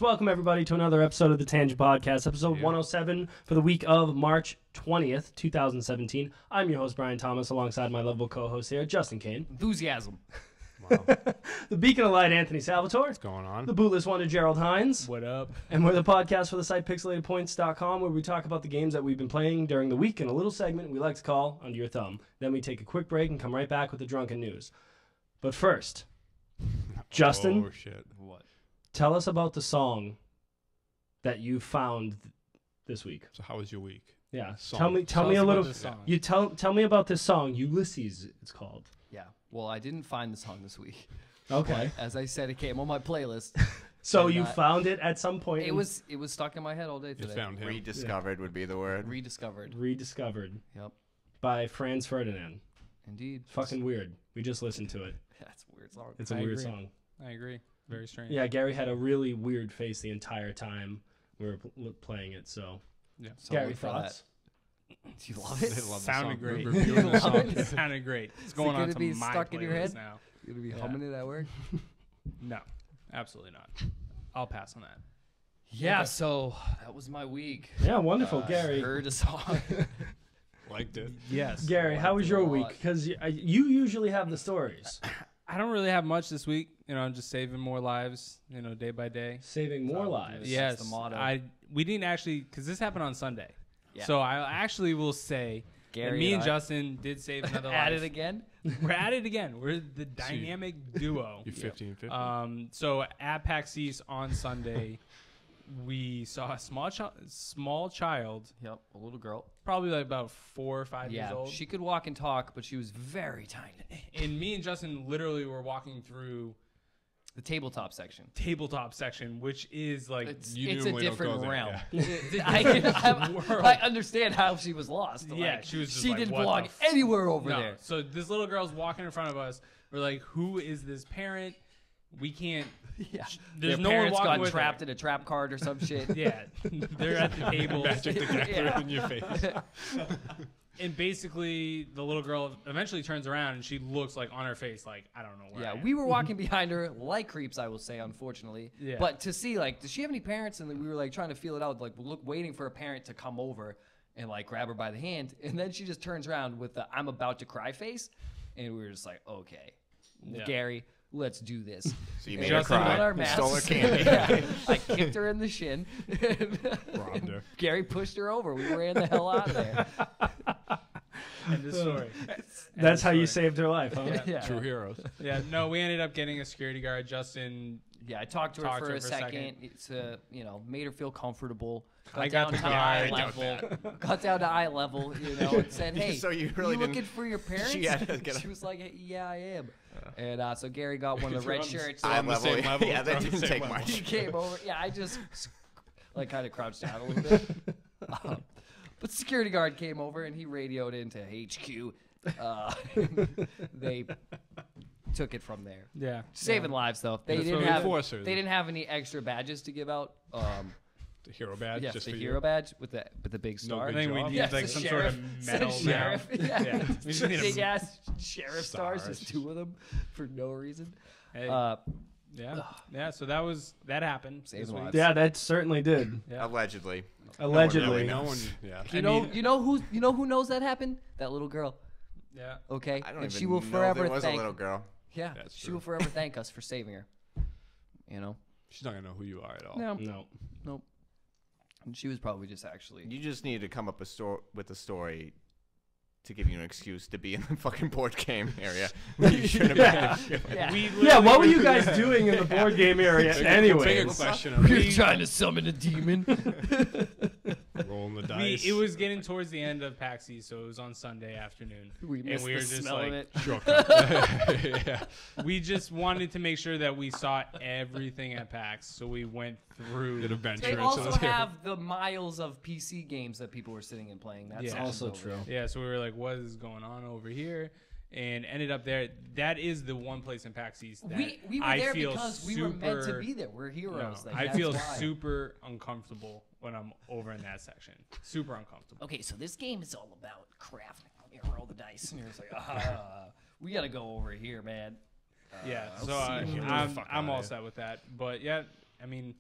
Welcome, everybody, to another episode of the Tangent Podcast, episode 107 for the week of March 20th, 2017. I'm your host, Brian Thomas, alongside my lovable co-host here, Justin Kane. Enthusiasm. Wow. The Beacon of Light, Anthony Salvatore. What's going on? The Bootless Wonder, Gerald Hines. What up? And we're the podcast for the site pixelatedpoints.com, where we talk about the games that we've been playing during the week in a little segment we like to call Under Your Thumb. Then we take a quick break and come right back with the drunken news. But first, Justin, Oh, shit. What? tell us about the song that you found this week. So how was your week? Yeah, Song. tell me a little. this song. You tell me about this song, Ulysses. It's called. Yeah. Well, I didn't find the song this week. Okay. But as I said, it came on my playlist. So And, you found it at some point. It was stuck in my head all day You today. found him. Rediscovered would be the word. Rediscovered. rediscovered Yep. by Franz Ferdinand. Indeed. Fucking weird. We just listened to it. That's a weird song. It's a I weird agree. song. I agree. Very strange. Yeah, Gary had a really weird face the entire time we were playing it. So, Yeah. So Gary, look for thoughts? that. Do you love it? They love the Sounded song. great. Reviewing the song. It sounded great. It's going gonna on to be my stuck in your head? playlist now. You gonna be Yeah. humming it at work? No, absolutely not. I'll pass on that. Yeah. Okay. So that was my week. Yeah, wonderful, Gary. Heard a song. Liked it. Yes. Gary, how was liked it a your week? lot. Because you usually have the stories. I don't really have much this week. You know, I'm just saving more lives. You know, day by day. Saving more So, lives. yeah. Yes. the motto. We didn't actually, because this happened on Sunday. Yeah. So I actually will say that Gary me and I Justin did save another at life. it again. We're at it again. We're the dynamic duo. You 50-50. So at PAX East on Sunday, we saw a small child, Yep. A little girl. probably like about 4 or 5 years Yeah. old. She could walk and talk, but she was very tiny. And me and Justin literally were walking through The tabletop section. tabletop section, which is like It's You a normally don't different go there, realm. yeah. I understand how she was lost. Yeah, Like, she was just she like, didn't what belong the f- anywhere over no. there. So this little girl's walking in front of us. We're like, who is this parent? We can't. Yeah. There's Their no one parents walking got with trapped her. in a trap card or some shit. Yeah, they're at the table. Magic the Gathering Yeah. in your face. And basically, the little girl eventually turns around and she looks like on her face, like, I don't know where. I Yeah, am. we were walking behind her like creeps, I will say, unfortunately. Yeah. But to see, like, does she have any parents? And then we were like trying to feel it out, like waiting for a parent to come over and like grab her by the hand. And then she just turns around with the "I'm about to cry" face, and we were just like, okay, Yeah. Gary, let's do this. So you And made we her Justin put on cry. our You masks. stole her candy. Yeah. I kicked her in the shin. Robbed her. Gary pushed her over. We ran the hell out of there. End of story. That's how you story. saved her life, huh? Yeah. True heroes. Yeah, no, we ended up getting a security guard. Justin, Yeah, I talked to her for a second. It's made her feel comfortable. I got the down to eye guard. level. Got down to eye level, and said, "Hey, So you really looking didn't- for your parents?" She had to get She was like, "Hey, "Yeah, I am." And so Gary got one of the You're red on the- shirts. on the same level. Yeah, You're that on the didn't same take level. much. He came over. Yeah, I just kind of crouched down a little bit. But the security guard came over and he radioed into HQ. They took it from there. yeah, Saving lives though. They That's didn't what have enforcers. they didn't have any extra badges to give out. The hero badge. Yes, just the for hero you. badge with the big star. I think we job. need Yes, like the some sheriff. sort of medal Said now. sheriff. Yeah. Yeah, we just need Big a ass sheriff stars. There's Stars. 2 of them for no reason. Hey, Uh, yeah. So that happened. Saving this week. lives. Yeah, that certainly did. Yeah. Allegedly. Allegedly. No one. Yeah. you know who knows that happened? That little girl. Yeah. Okay, I don't and even she will know forever there was thank. a little girl. Yeah, That's she true. will forever thank us for saving her. You know. She's not gonna know who you are at all. No. No. Nope. And she was probably just actually. You just needed to come up with a story to give you an excuse to be in the fucking board game area. You shouldn't have been. Yeah. Yeah, what were you guys doing in the board game area Take a anyways? question of You're trying to summon a demon. rolling the dice. It was getting towards the end of PAX East, so it was on Sunday afternoon. We missed we the were just smell like, of it. yeah. we just wanted to make sure that we saw everything at PAX, so we went through. Did a venture They into also this area. have the miles of PC games that people were sitting and playing. That's Yeah. Also over true. there. Yeah, so we were like, what is going on over here? And ended up there. That is the one place in PAX East that We were I there feel because we were meant to super- be there. We're heroes. No, Like, I that's feel why. super uncomfortable when I'm over in that section. Super uncomfortable. Okay, so this game is all about crafting. You roll the dice, and you're just like, we gotta go over here, man. Yeah, I'll so see you. Get the I'm fuck I'm outta all here. set with that. But yeah, I mean,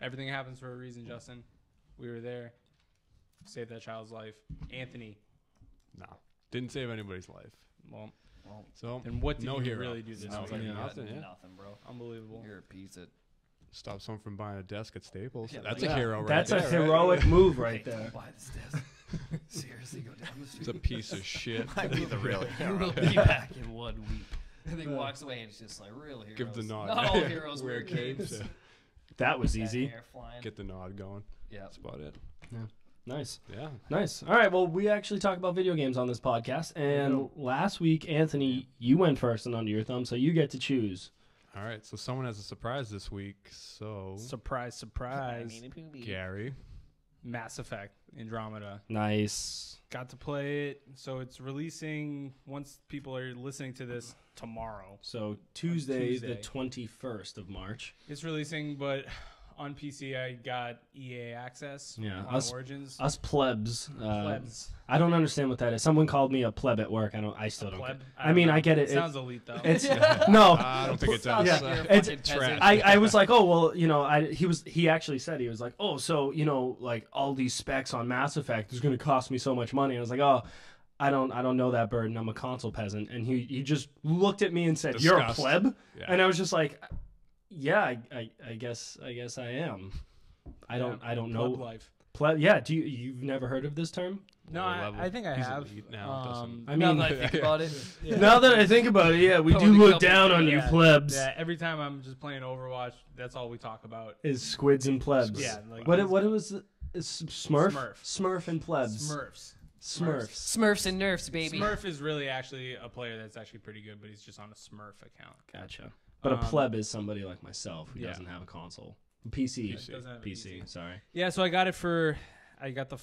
Everything happens for a reason, Justin. We were there. Saved that child's life. Anthony. No, didn't save anybody's life. Well, So then what did no you hero. really do this No, week? like You got nothing. Yeah. nothing, bro. Unbelievable. You're a piece of. Stop someone from buying a desk at Staples. Yeah, That's like- a hero right That's there. a right? heroic move right Hey, there. don't buy this desk. Seriously, go down the It's street. a piece of shit. I'd be the real You hero. will be back in 1 week. And then he walks away and it's just like real heroes. Give the nod. Not all heroes Wear wear capes. capes. That was That easy. hair flying. Get the nod going. Yeah. That's about it. Nice. Yeah. Nice. All right. Well, we actually talk about video games on this podcast. And last week, Anthony, you went first and under your thumb, so you get to choose. All right. So someone has a surprise this week. So Surprise, surprise. Gary. Mass Effect Andromeda. Nice. Got to play it. So it's releasing once people are listening to this tomorrow. So Tuesday, the Tuesday. 21st of March. It's releasing, but on PC I got EA access. Yeah, On Origins. Us plebs. Plebs. I don't understand what that is. Someone called me a pleb at work. I still don't. Pleb? Get- I I don't mean, know. I get it. Sounds elite though. It's no. I don't think it does. Yeah. You're a It's- fucking trash. peasant. I was like, oh well, you know, he actually said, he was like, oh, so you know, like all these specs on Mass Effect is going to cost me so much money. And I was like, oh, I don't know that burden. I'm a console peasant. And he just looked at me and said, you're a Disgust. pleb. Yeah. And I was just like, yeah, I guess I am. I don't Pleb know. life. Pleb. Yeah. You've never heard of this term? No, Lower level. I think I He's have. elite now, doesn't- I Now mean, that I think about it, now that I think about it, yeah, we Totally do look couple- down on you yeah. plebs. Yeah, every time I'm just playing Overwatch, that's all we talk about. Is squids and plebs. Yeah, like What was it? Is Smurf? Smurf. Smurf and plebs. Smurfs. Smurfs. Smurfs and Nerfs, baby. Smurf is really actually a player that's actually pretty good, but he's just on a Smurf account. Gotcha. But a Um, pleb is somebody like myself who yeah. doesn't have a console. PC. Doesn't have a PC. Sorry. Yeah, so I got the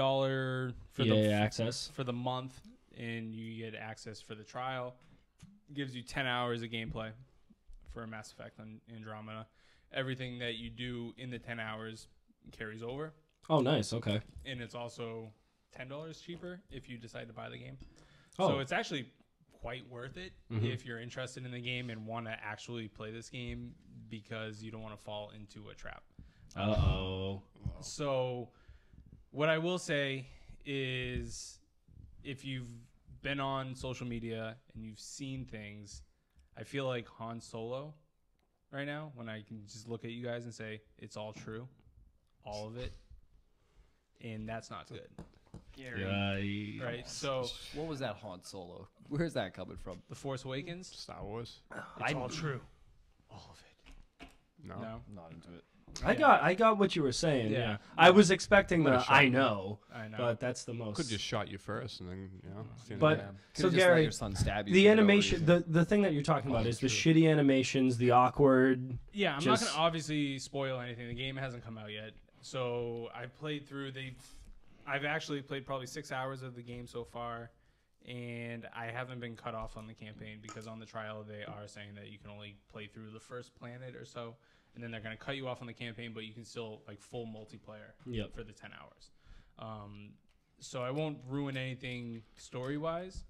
$5 for EA the access. for the month, and you get access for the trial. Gives you 10 hours of gameplay for Mass Effect on Andromeda. Everything that you do in the 10 hours carries over, Oh, nice. Okay. and it's also $10 cheaper if you decide to buy the game. Oh. So it's actually quite worth it Mhm. if you're interested in the game and want to actually play this game because you don't want to fall into a trap. Uh-oh. So what I will say is if you've been on social media and you've seen things, I feel like Han Solo right now when I can just look at you guys and say it's all true, all of it, and that's not good. Yeah. Right? So What was that Han Solo? Where's that coming from? The Force Awakens, Star Wars. it's all true. All of it. No. No. Not into it. I got what you were saying. Yeah. Yeah. I was expecting What a the shock. I know, I know. but that's the most. Could just shot you first and then But- Yeah. So, Could've just let Gary, your son stab you the for no animation, reason. the thing that you're talking about Oh, is the true. shitty animations, the awkward. Yeah, I'm Just- not gonna obviously spoil anything. The game hasn't come out yet, so I've played through. I've actually played probably 6 hours of the game so far, and I haven't been cut off on the campaign because on the trial they are saying that you can only play through the first planet or so, and then they're gonna cut you off on the campaign, but you can still like full multiplayer Yep. for the 10 hours. So I won't ruin anything story wise.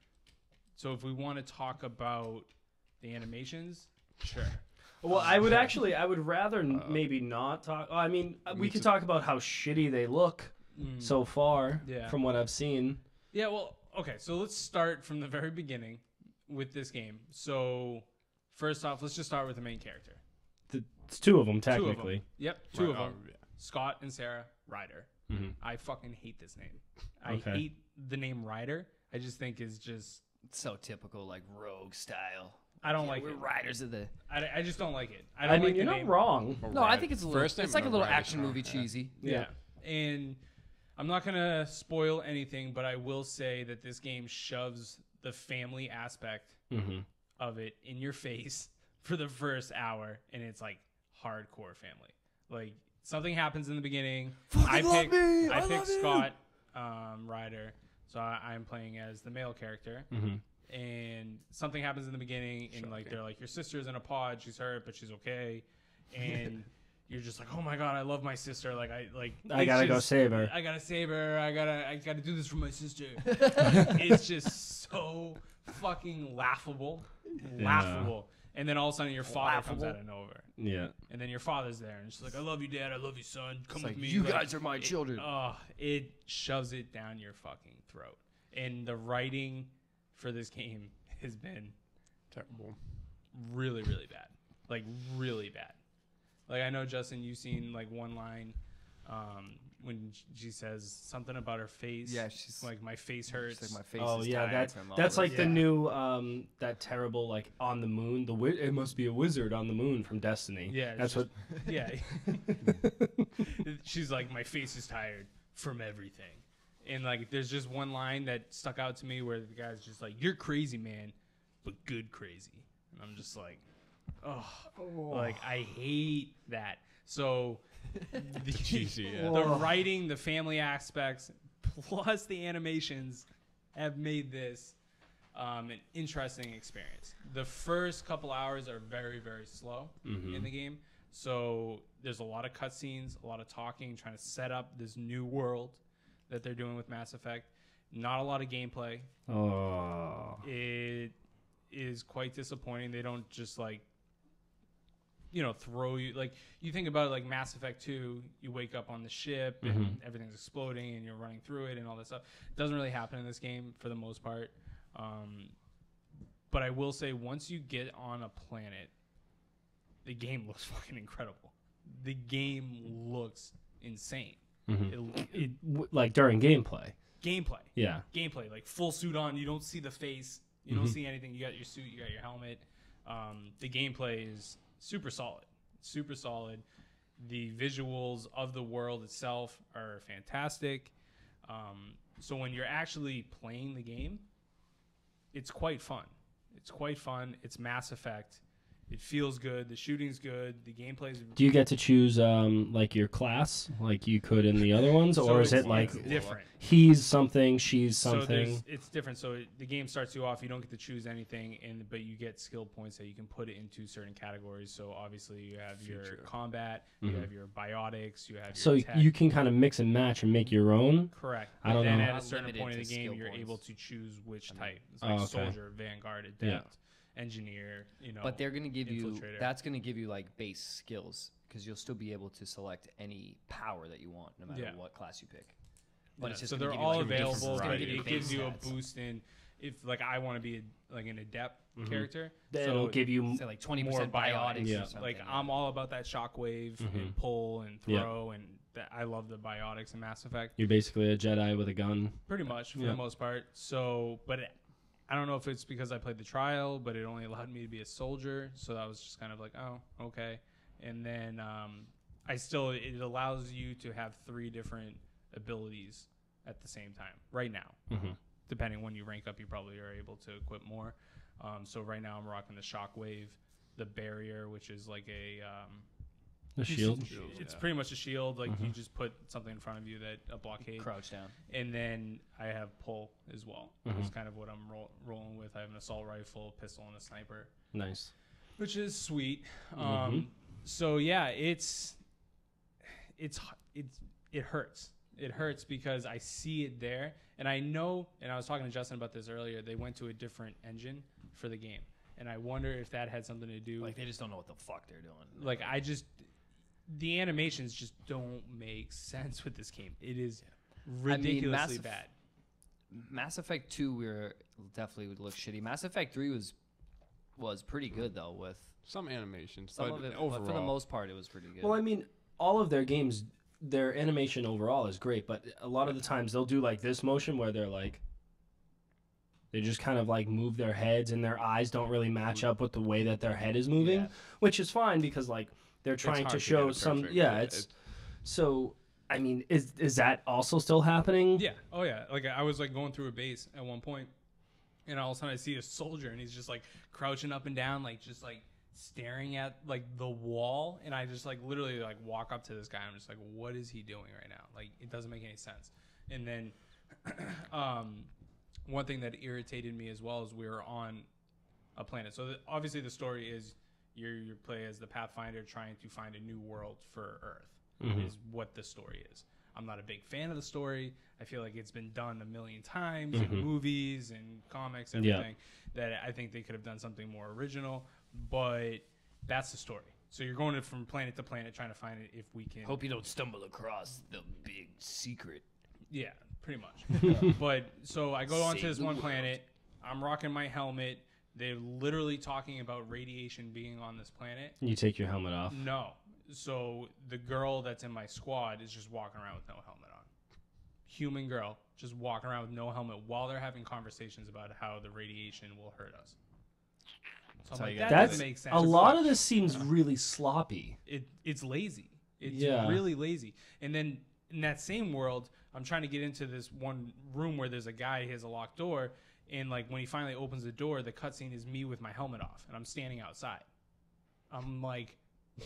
So if we want to talk about the animations, sure. Well, I would rather maybe not talk. I mean, we could talk about how shitty they look so far Yeah. from what I've seen. Yeah, well, okay, so let's start from the very beginning with this game. So, first off, let's just start with the main character. It's two of them, Two of technically. them. Yep, two of them. Scott and Sarah Ryder. Mhm. I fucking hate this name. I Okay. hate the name Ryder. I just think is just, It's so typical, like rogue style. I don't Yeah, like we're it. riders of the. I just don't like it. I I don't mean, like you're the not name. wrong. No, I think it's a little. First name, It's like a no, little Ryder's action wrong, movie yeah. cheesy. Yeah. And I'm not going to spoil anything, but I will say that this game shoves the family aspect Mm-hmm. of it in your face for the first hour, and it's like hardcore family. Like something happens in the beginning. I picked Scott Ryder, so I'm playing as the male character. Mm-hmm. And something happens in the beginning, and like they're like, your sister's in a pod, she's hurt, but she's okay, and you're just like, oh my god, I love my sister. Like I I gotta go save her. I gotta save her. I gotta do this for my sister. It's just so fucking laughable. And then all of a sudden your father comes Laughable. out of nowhere. Yeah. And then your father's there, and she's like, "I love you, Dad. I love you, son. Come with like, me." you Like, guys are my children. It shoves it down your fucking throat. And the writing for this game has been Terrible. really, really bad. Like really bad. Like I know, Justin, you've seen like one line when she says something about her face. Yeah, she's like, "My face hurts." She's like, my face Oh is yeah, tired from all that's this. like the Yeah. new that terrible like on the moon. It must be a wizard on the moon from Destiny. Yeah, that's it's what. Yeah. She's like, "My face is tired from everything." And like there's just one line that stuck out to me where the guy's just like, "You're crazy, man, but good crazy." And I'm just like, oh. Like I hate that. So Cheesy, yeah. the writing, the family aspects, plus the animations have made this an interesting experience. The first couple hours are very, very slow in the game. So there's a lot of cutscenes, a lot of talking, trying to set up this new world that they're doing with Mass Effect. Not a lot of gameplay. Oh. It is quite disappointing. They don't just like, throw you, like you think about it, like Mass Effect 2, you wake up on the ship and everything's exploding and you're running through it and all that stuff. It doesn't really happen in this game for the most part. But I will say, once you get on a planet, the game looks fucking incredible. The game looks insane. Like during gameplay. Gameplay. Yeah. Gameplay, like full suit on. You don't see the face. You don't see anything. You got your suit. You got your helmet. The gameplay is super solid. Super solid. The visuals of the world itself are fantastic. So when you're actually playing the game, it's quite fun. It's quite fun. It's Mass Effect. It feels good. The shooting's good. The gameplay's. Do you get to choose like your class like you could in the other ones, So or is it's- it like it's different? he's something, she's So something? it's different. So the game starts you off. You don't get to choose anything, but you get skill points that you can put into certain categories. So obviously you have your combat, you have your biotics, you have So your tech. you can kind of mix and match and make your own. Correct. I don't then know. at a Not certain limited point in to the game, skill you're points. able to choose which type. It's Oh, like okay. soldier, vanguard, adept, engineer. But they're going to give you, infiltrator. that's going to give you like base skills because you'll still be able to select any power that you want no matter Yeah. what class you pick. But it's just so gonna they're give you, all like, different available. But variety it of gives base you a stats. boost in if like I want to be like an adept character. Then so it'll give you Say like 20% more biotics biotics. or Yeah. something. Like I'm all about that shockwave and pull and Yeah. throw and that I love the biotics in Mass Effect. you're basically a Jedi with a gun. Pretty much for Yeah. the most part. So, but I don't know if it's because I played the trial, but it only allowed me to be a soldier. So that was just kind of like, oh, okay. And then it allows you to have 3 different abilities at the same time right now. Depending when you rank up, you probably are able to equip more. So right now I'm rocking the shockwave, the barrier, which is like The shield. it's pretty much a shield. Like you just put something in front of you that a blockade. Crouch down. And then I have pull as well. It's kind of what I'm rolling with. I have an assault rifle, pistol, and a sniper, Nice. which is sweet. So yeah, it hurts. It hurts because I see it there, and I know. And I was talking to Justin about this earlier. They went to a different engine for the game, and I wonder if that had something to do. Like they just don't know what the fuck they're doing. Like the animations just don't make sense with this game. It is ridiculously bad. Mass Effect 2 definitely would look shitty. Mass Effect 3 was pretty good though with Some animations, some but of it. overall, But for the most part, it was pretty good. Well, I mean, all of their games, their animation overall is great, but a lot of the times they'll do like this motion where they're like, they just kind of like move their heads and their eyes don't really match up with the way that their head is moving, Yeah. which is fine because like they're trying hard to to show get it some, perfect. yeah, Yeah, it's so. I mean, is that also still happening? Yeah. Oh yeah. Like I was like going through a base at one point, and all of a sudden I see a soldier, and he's just like crouching up and down, like just like staring at like the wall, and I just like literally like walk up to this guy. And I'm just like, what is he doing right now? Like it doesn't make any sense. And then, one thing that irritated me as well is we were on a planet. So obviously the story is you play as the Pathfinder trying to find a new world for Earth. Is what the story is. I'm not a big fan of the story. I feel like it's been done a million times in movies and comics, everything, that I think they could have done something more original. but that's the story. So you're going from planet to planet trying to find it if we can. Hope you don't stumble across the big secret. Yeah, pretty much. But so I go onto Save this the one world. planet. I'm rocking my helmet. They're literally talking about radiation being on this planet. You take your helmet off. No. So the girl that's in my squad is just walking around with no helmet on. Human girl just walking around with no helmet while they're having conversations about how the radiation will hurt us. So I'm So like, you that got- That's doesn't make sense. a lot of this seems really sloppy. It's lazy. It's Yeah. really lazy. And then in that same world, I'm trying to get into this one room where there's a guy, he has a locked door, and like when he finally opens the door, the cutscene is me with my helmet off, and I'm standing outside. I'm like,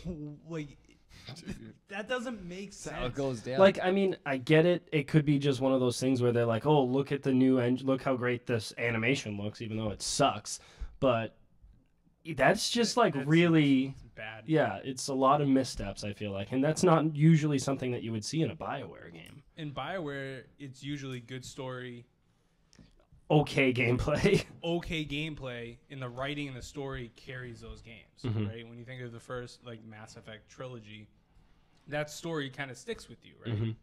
that doesn't make That's how it sense. goes down. Like, I mean, I get it. It could be just one of those things where they're like, oh, look at the new engine. Look how great this animation looks, even though it sucks. But that's just like That's- really, It's bad. yeah, it's a lot of missteps, I feel like. And that's not usually something that you would see in a BioWare game. In BioWare, it's usually good story, Okay gameplay. okay gameplay, and the writing and the story carries those games, Mhm. right? When you think of the first like Mass Effect trilogy, that story kind of sticks with you, right? Mhm.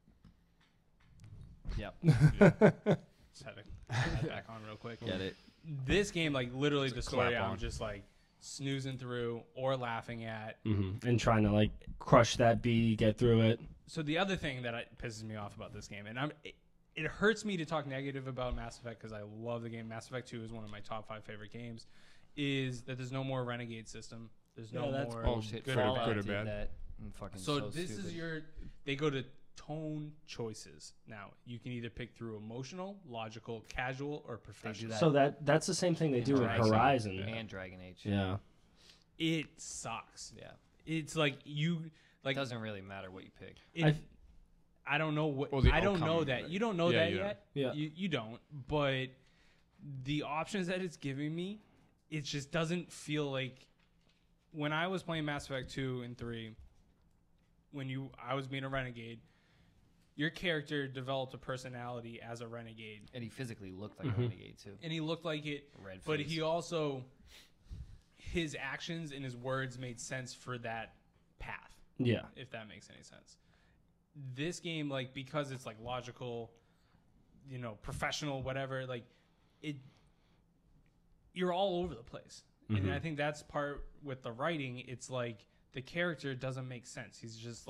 Yep. Just had to put that back on real quick. Get it. This game, like literally the story, clap I'm on. just like snoozing through or laughing at. And trying to like crush that bee, get through it. So the other thing that pisses me off about this game, and it hurts me to talk negative about Mass Effect because I love the game. Mass Effect 2 is one of my top 5 favorite games. Is that there's no more Renegade system. There's no more bullshit. good or Fallout bad. good or did bad. that. And fucking So this stupid. is they go to tone choices. Now you can either pick through emotional, logical, casual, or professional. that. So that's the same thing they do in Dragon. Horizon. and Dragon Age. Yeah. It sucks. Yeah. It's like you It like doesn't really matter what you pick. I don't know what Well, the I don't know outcome, that. right? You don't know Yeah, that you yet. don't. Yeah. You don't. But the options that it's giving me, it just doesn't feel like when I was playing Mass Effect 2 and 3, I was being a renegade, your character developed a personality as a renegade. And he physically looked like a renegade too. And he looked like it, Red but face. he also his actions and his words made sense for that path. Yeah. If that makes any sense. This game, like, because it's like logical, professional, whatever, like you're all over the place. And I think that's part with the writing. It's like the character doesn't make sense. He's just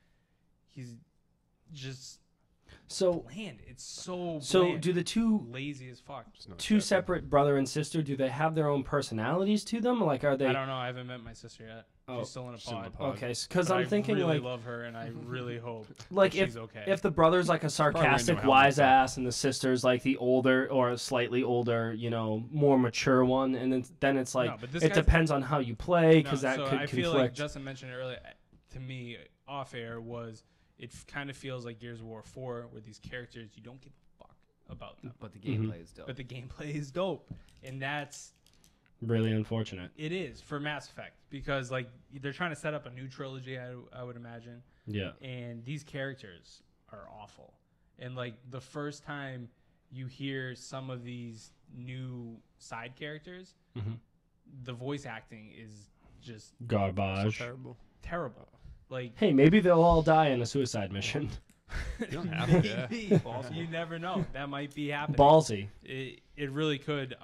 So bland. It's so so do the two lazy as fuck. It's not two that separate brother and sister, do they have their own personalities to them? Like, are they? I don't know. I haven't met my sister yet. Oh. She's still in a Still in pod. a pod. Okay, because But I'm I thinking really like, love her, and I really hope like that she's okay. if the brother's like a sarcastic, helmet wise stuff. ass, and the sister's like the older or a slightly older, more mature one, and then it's like No, but this it guy's- depends on how you play because that so could I conflict. feel like Justin mentioned it earlier to me off air was it kind of feels like Gears of War 4 where these characters you don't give a fuck about them, But the gameplay is dope. but the gameplay is dope, and that's Really unfortunate. it is for Mass Effect because like they're trying to set up a new trilogy. I would imagine, Yeah. and these characters are awful, and like the first time you hear some of these new side characters, Mhm. the voice acting is just Garbage. terrible. terrible. Like Hey, maybe they'll all die in a suicide mission. You don't have to. Yeah. maybe. You never know. That might be happening. Ballsy. It really could.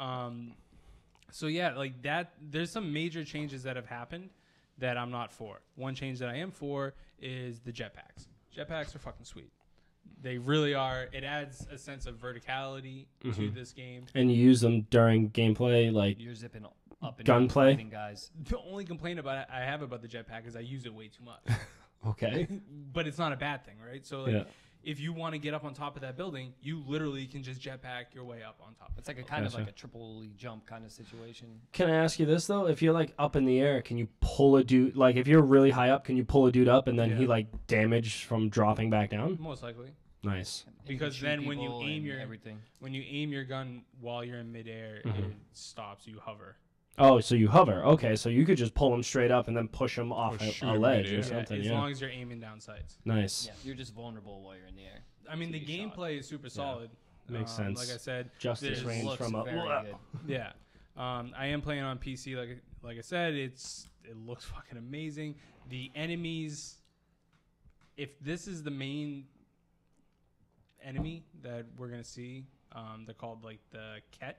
So yeah, like that. There's some major changes that have happened that I'm not for. One change that I am for is the jetpacks. Jetpacks are fucking sweet. They really are. It adds a sense of verticality to this game. And you use them during gameplay, like You're zipping up and Gunplay? down, fighting guys. The only complaint I have about the jetpack is I use it way too much. okay. But it's not a bad thing, right? So like, Yeah. if you want to get up on top of that building, you literally can just jetpack your way up on top. It's like a kind of Gotcha. like a triple jump kind of situation. Can I ask you this though? If you're like up in the air, can you pull a dude? Like if you're really high up, can you pull a dude up and then he Yeah. like damaged from dropping back down? Most likely. Nice. And you Because can shoot then when you people aim and everything. when you aim your gun while you're in midair, it stops. You hover. Oh, so you hover. Okay, so you could just pull him straight up and then push him off Or a, shoot a him ledge midair. or something. as Yeah. long as you're aiming down sights. Nice. Yeah, you're just vulnerable while you're in the air. I mean, the To get shot. gameplay is super solid. Makes sense. Like I said, Justice there's range Looks from a. very good. yeah. I am playing on PC, like I said, it looks fucking amazing. The enemies, if this is the main enemy that we're gonna see, they're called like the Kit.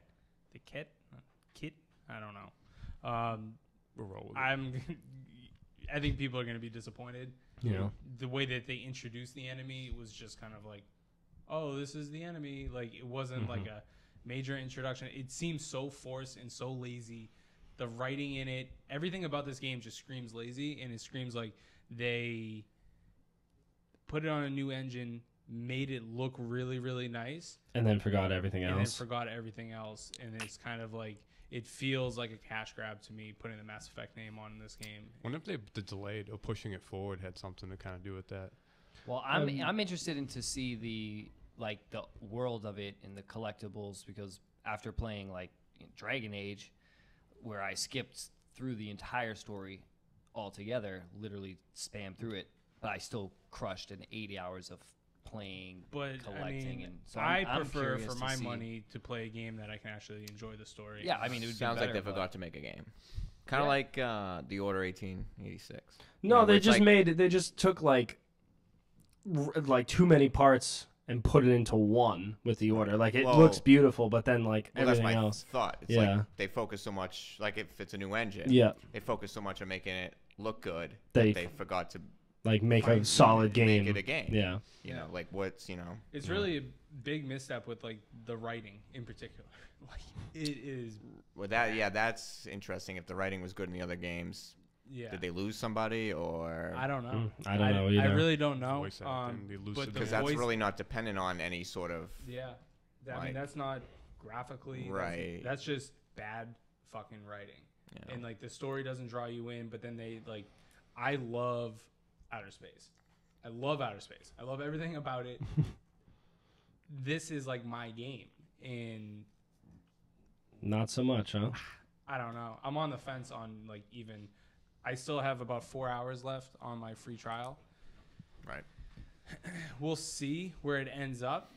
I don't know. We'll roll with it. I think people are gonna be disappointed. Yeah. The way that they introduced the enemy was just kind of like, oh, this is the enemy. Like, it wasn't like a major introduction. It seems so forced and so lazy. The writing in it, everything about this game just screams lazy, and it screams like they put it on a new engine, made it look really, really nice, And then forgot everything and then else. forgot everything else. And it's kind of like, it feels like a cash grab to me, putting the Mass Effect name on this game. Wonder if the delayed or pushing it forward had something to kind of do with that. Well, I'm interested in to see the world of it and the collectibles, because after playing like Dragon Age, where I skipped through the entire story altogether, literally spammed through it, but I still crushed an 80 hours of playing, But collecting, I mean, and so I I'm prefer curious for to my see. money to play a game that I can actually enjoy the story. Yeah, I mean, it would Sounds be like better, they but- forgot to make a game. Kind of like the Order 1886. No, where they it's just like- they just took like too many parts and put it into one with the order. Like, it Well- looks beautiful, but then like Well, that's everything my else. thought. It's Yeah. like they focus so much, like if it's a new engine, Yeah. they focus so much on making it look good They- that they forgot to Like, make a Fine. solid game. make it a game. Yeah. You know, like what's, It's really a big misstep with like the writing in particular. Like, it is. well, that's interesting. If the writing was good in the other games, Yeah. did they lose somebody or? I don't know. I don't know I either. really don't know. Voice acting, the But elusive the Because voice- that's voice, really not dependent on any sort of. yeah. I like- mean, that's not graphically. Right. That's just bad fucking writing. Yeah. And like the story doesn't draw you in, but then they like, I love outer space. I love outer space. I love everything about it. This is like my game, and Not so much, huh? I don't know. I'm on the fence on like even. I still have about 4 hours left on my free trial. Right. We'll see where it ends up.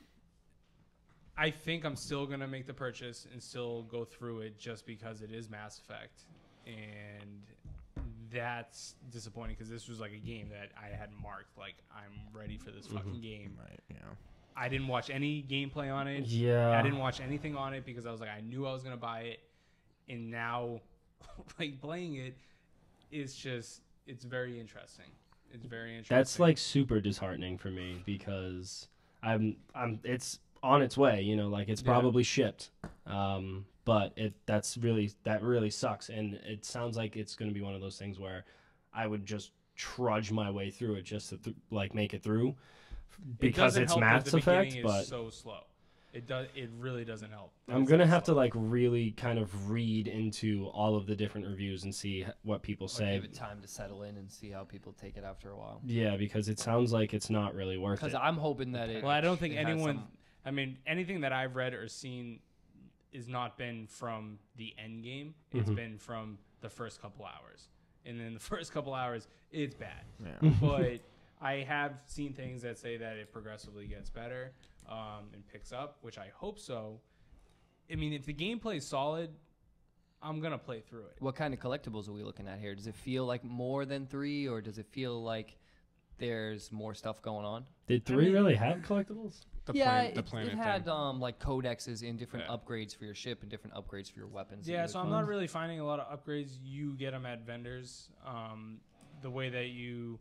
I think I'm still gonna make the purchase and still go through it just because it is Mass Effect, and that's disappointing because this was like a game that I had marked like I'm ready for this fucking game. Right. Yeah. I didn't watch any gameplay on it. Yeah. I didn't watch anything on it because I was like I knew I was gonna buy it, and now like playing it is just it's very interesting. It's very interesting. That's like super disheartening for me because it's on its way, like it's probably shipped. But that really sucks, and it sounds like it's going to be one of those things where I would just trudge my way through it just to like make it through because doesn't it's help that Mass the Effect, beginning but is so slow. It really doesn't help. I'm going to have to like really kind of read into all of the different reviews and see what people Or say. give it time to settle in and see how people take it after a while. Yeah, because it sounds like it's not really worth Because it. I'm hoping that it. Well, I don't think it has anyone. some- I mean, anything that I've read or seen is not been from the end game. It's been from the first couple hours, and then the first couple hours, it's bad. Yeah. But I have seen things that say that it progressively gets better and picks up, which I hope so. I mean, if the gameplay is solid, I'm gonna play through it. What kind of collectibles are we looking at here? Does it feel like more than 3, or does it feel like there's more stuff going on? Did 3 really have collectibles? The It planet had thing. like codexes and different Yeah. upgrades for your ship and different upgrades for your weapons. that Yeah, you so would I'm find. not really finding a lot of upgrades. You get them at vendors. The way that you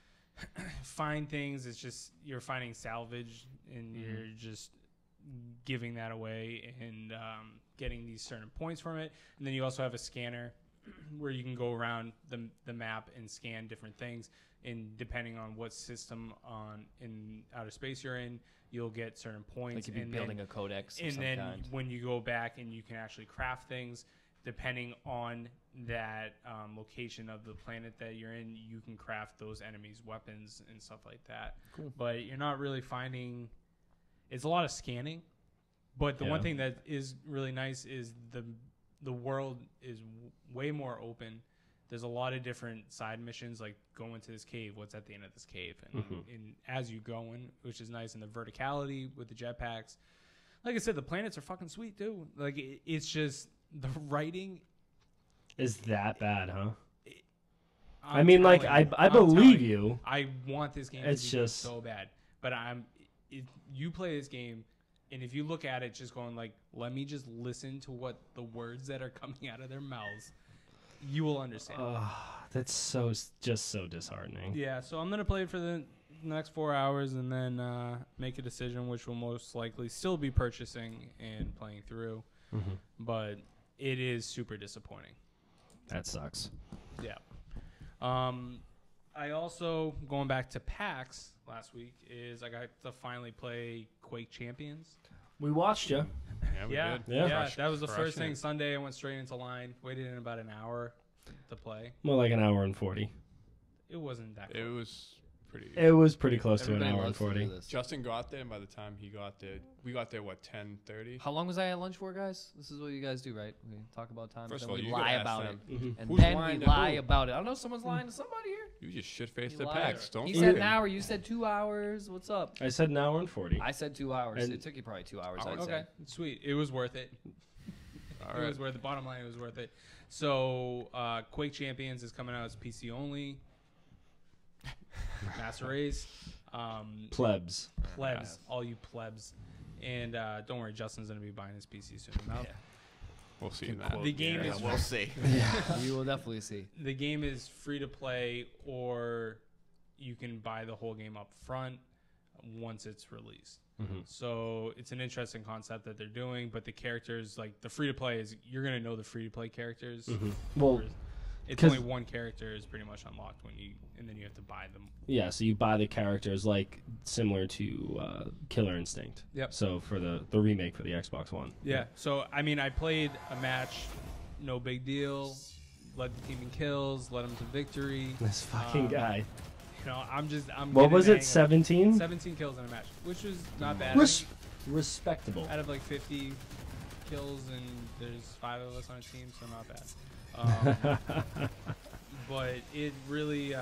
find things is just you're finding salvage and you're just giving that away and getting these certain points from it. And then you also have a scanner where you can go around the map and scan different things. And depending on what system in outer space you're in, you'll get certain points. Like you'd be building a codex of And some then kind. when you go back and you can actually craft things, depending on that location of the planet that you're in, you can craft those enemies' weapons and stuff like that. Cool. But you're not really finding. It's a lot of scanning. But the Yeah. one thing that is really nice is the world is way more open. There's a lot of different side missions, like go into this cave. What's at the end of this cave? And as you go in, which is nice, and the verticality with the jetpacks. Like I said, the planets are fucking sweet too. Like it's just the writing. Is that bad, huh? I I'm mean, like, telling you, I I'm believe telling you. I want this game It's to be good just- so bad. But if you play this game, and if you look at it just going like, let me just listen to what the words that are coming out of their mouths, you will understand. That's just so disheartening. Yeah, so I'm going to play it for the next 4 hours and then make a decision, which will most likely still be purchasing and playing through. Mhm. But it is super disappointing. That sucks. Yeah. I also, going back to PAX last week, is I got to finally play Quake Champions. We watched you. Yeah, we Yeah, did. Yeah. yeah. That was the first Crushing thing. it. Sunday, I went straight into line. Waited in about an hour to play. More like an hour and 40. It wasn't that. It Quick. was pretty. It was pretty close to Everybody an hour and loves to do 40. this. Justin got there, and by the time he got there, we got there, what, 10:30? How long was I at lunch for, guys? This is what you guys do, right? We talk about time, First then of all, we you gotta lie ask about them. it, Mhm. and Who's then we lying to lie who? about it. I don't know, someone's lying to somebody here. You just shit-faced You the liar. PAX. Don't He look said at an him. hour. You said 2 hours. What's up? I said an hour and 40. I said 2 hours. And- It took you probably 2 hours. Oh, I'd Okay, say. sweet. It was worth it. All It right. was worth it. Bottom line, it was worth it. So, Quake Champions is coming out as PC only. Master Race. Plebs. Plebs. All you plebs. And don't worry, Justin's going to be buying his PC soon enough. We'll see Can that. quote The game Yeah, is- we'll see. You will definitely see. The game is free to play, or you can buy the whole game up front once it's released. Mhm. So it's an interesting concept that they're doing, but the characters, like the free to play, is you're gonna know the free to play characters. Mhm. Well, Whereas it's 'cause- only one character is pretty much unlocked and then you have to buy them. yeah, so you buy the characters like similar to Killer Instinct. Yep. So for the remake for the Xbox One. Yeah. So I mean, I played a match, no big deal. Led the team in kills, led them to victory. This fucking guy. You know, I'm What getting was the it? hang of 17? 17 kills in a match, which was not bad. Respectable. Out of like 50 kills, and there's 5 of us on a team, so not bad. But it really,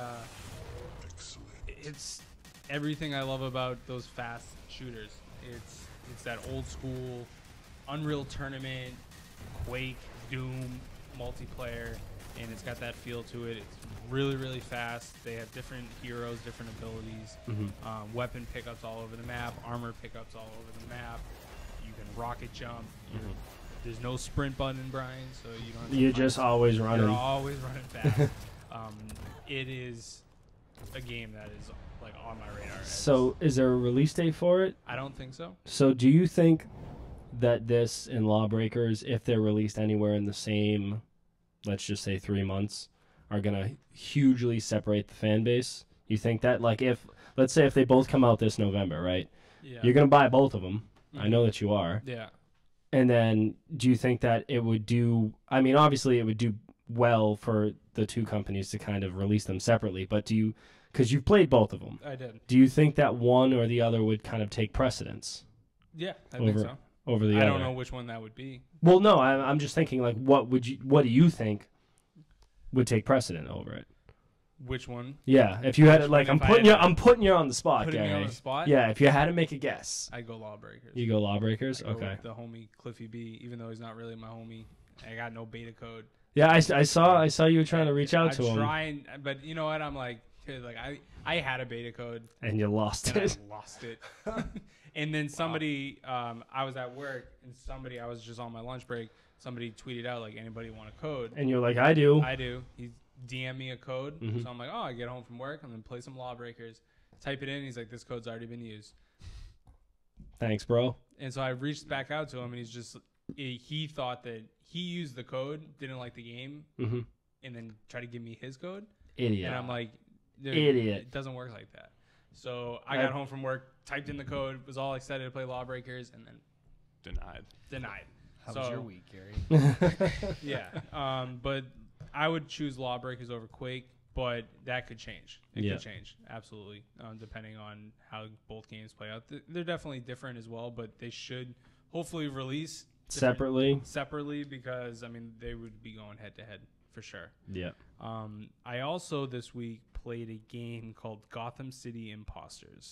it's everything I love about those fast shooters. It's that old school Unreal Tournament, Quake, Doom multiplayer, and it's got that feel to it. It's really, really fast. They have different heroes, different abilities, Mhm. weapon pickups all over the map, armor pickups all over the map. You can rocket jump. There's no sprint button, Brian, so you don't have to You're find just something. always You're running. always running fast. It is a game that is like on my radar. So is there a release date for it? I don't think so. So do you think that this and Lawbreakers, if they're released anywhere in the same, let's just say 3 months, are going to hugely separate the fan base? You think that, like, if, let's say if they both come out this November, right? Yeah. You're going to buy both of them. I Mhm. know that you are. Yeah. And then do you think that it would do, I mean, obviously it would do well for the two companies to kind of release them separately, but do you, because you've played both of them, I did. do you think that one or the other would kind of take precedence Yeah, I think Over- so. over the I other? don't know which one that would be. Well, no, I'm just thinking, like, what do you think would take precedent over it? Which one? Yeah, if you had Which it, like, one I'm if I putting had you, to- I'm putting you on the spot, Putting me Gary. on the spot? Yeah, if you had to make a guess, I go Lawbreakers. you go Lawbreakers. I go Okay. with the homie Cliffy B, even though he's not really my homie. I got no beta code. Yeah, I saw you were trying to reach out to I'm him, trying, but you know what? I'm like, dude, like I had a beta code and you lost and it. I lost it. And then somebody, I was at work, and I was just on my lunch break. Somebody tweeted out like, anybody want a code? And you're like, I do. I do. He DM me a code, Mhm. so I'm like, oh, I get home from work, I'm gonna play some Lawbreakers. Type it in. He's like, this code's already been used. Thanks, bro. And so I reached back out to him, and he thought that he used the code, didn't like the game, Hmm. and then tried to give me his code. Idiot. And I'm like, dude, Idiot. it doesn't work like that. So I got home from work, typed in the code, was all excited to play Lawbreakers, and then denied. How So- was your week, Gary? Yeah. But I would choose Lawbreakers over Quake, but that could change. It Yeah. could change, absolutely, depending on how both games play out. They're definitely different as well, but they should hopefully release different- separately because, I mean, they would be going head-to-head for sure. Yeah. I also this week played a game called Gotham City Imposters.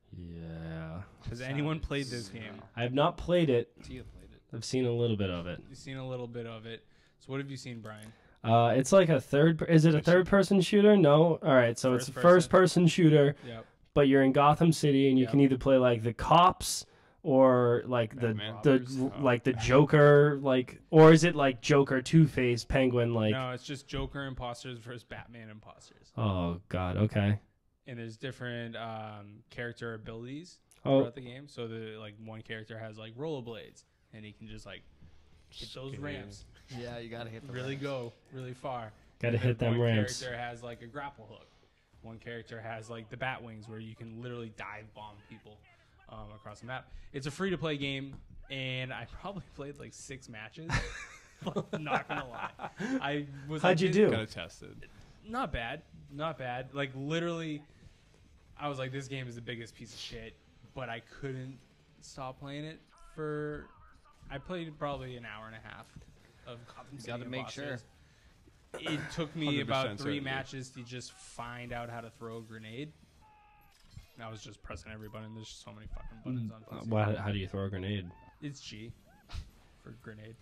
Yeah. Has anyone played this game? I have not played it. Tia played it. I've seen a little bit of it. You've seen a little bit of it. So what have you seen, Brian? It's like a is it a third-person shooter? No. All right, so it's a first-person shooter, Yep. but you're in Gotham City, and you Yep. can either play like the cops or like Batman. like the Joker, like, or is it like Joker, Two-Face, Penguin, like? No, it's just Joker imposters versus Batman imposters. Oh God. Okay. And there's different character abilities Oh. throughout the game. So one character has like rollerblades, and he can just like hit those ramps, Yeah, you gotta hit the really ramps. go really far. Gotta And then hit them one ramps. character has like a grapple hook. One character has like the bat wings, where you can literally dive bomb people across the map. It's a free to play game, and I probably played like 6 matches. Not gonna lie, How'd you do? Got it tested. Not bad. Like literally, I was like, this game is the biggest piece of shit, but I couldn't stop playing it for. I played probably an hour and a half of Gotham City. gotta make sure. It took me 100% about 3 certainty. matches to just find out how to throw a grenade. And I was just pressing every button. There's so many fucking buttons on PC. How do you throw a grenade? It's G for grenade.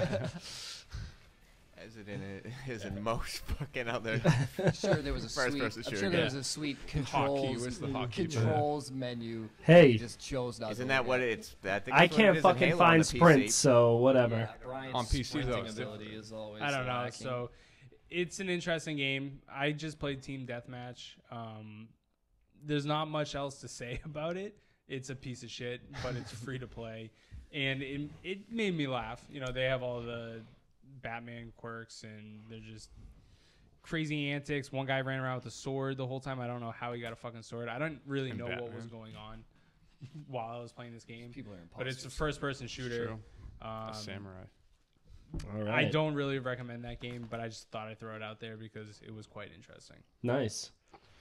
As it in it is in most fucking other. I'm sure there was a First sweet. person I'm shooter, sure there yeah. was a sweet Hotkey was the hotkey. controls menu. Hey. You just chose not. Isn't to that look what at. it's? I think I that's what it can't is in fucking Halo on find the PC. sprints, so whatever. Yeah, Brian's On PC, though, sprinting it's ability different. is always. I don't know. lacking. So it's an interesting game. I just played Team Deathmatch. There's not much else to say about it. It's a piece of shit, but it's free to play, and it made me laugh. You know, they have all the Batman quirks, and they're just crazy antics. One guy ran around with a sword the whole time. I don't know how he got a fucking sword. I don't really And know what Batman. was going on while I was playing this game. People are But it's a imposters. first-person shooter. True. A samurai. All I right. don't really recommend that game, but I just thought I'd throw it out there because it was quite interesting. Nice.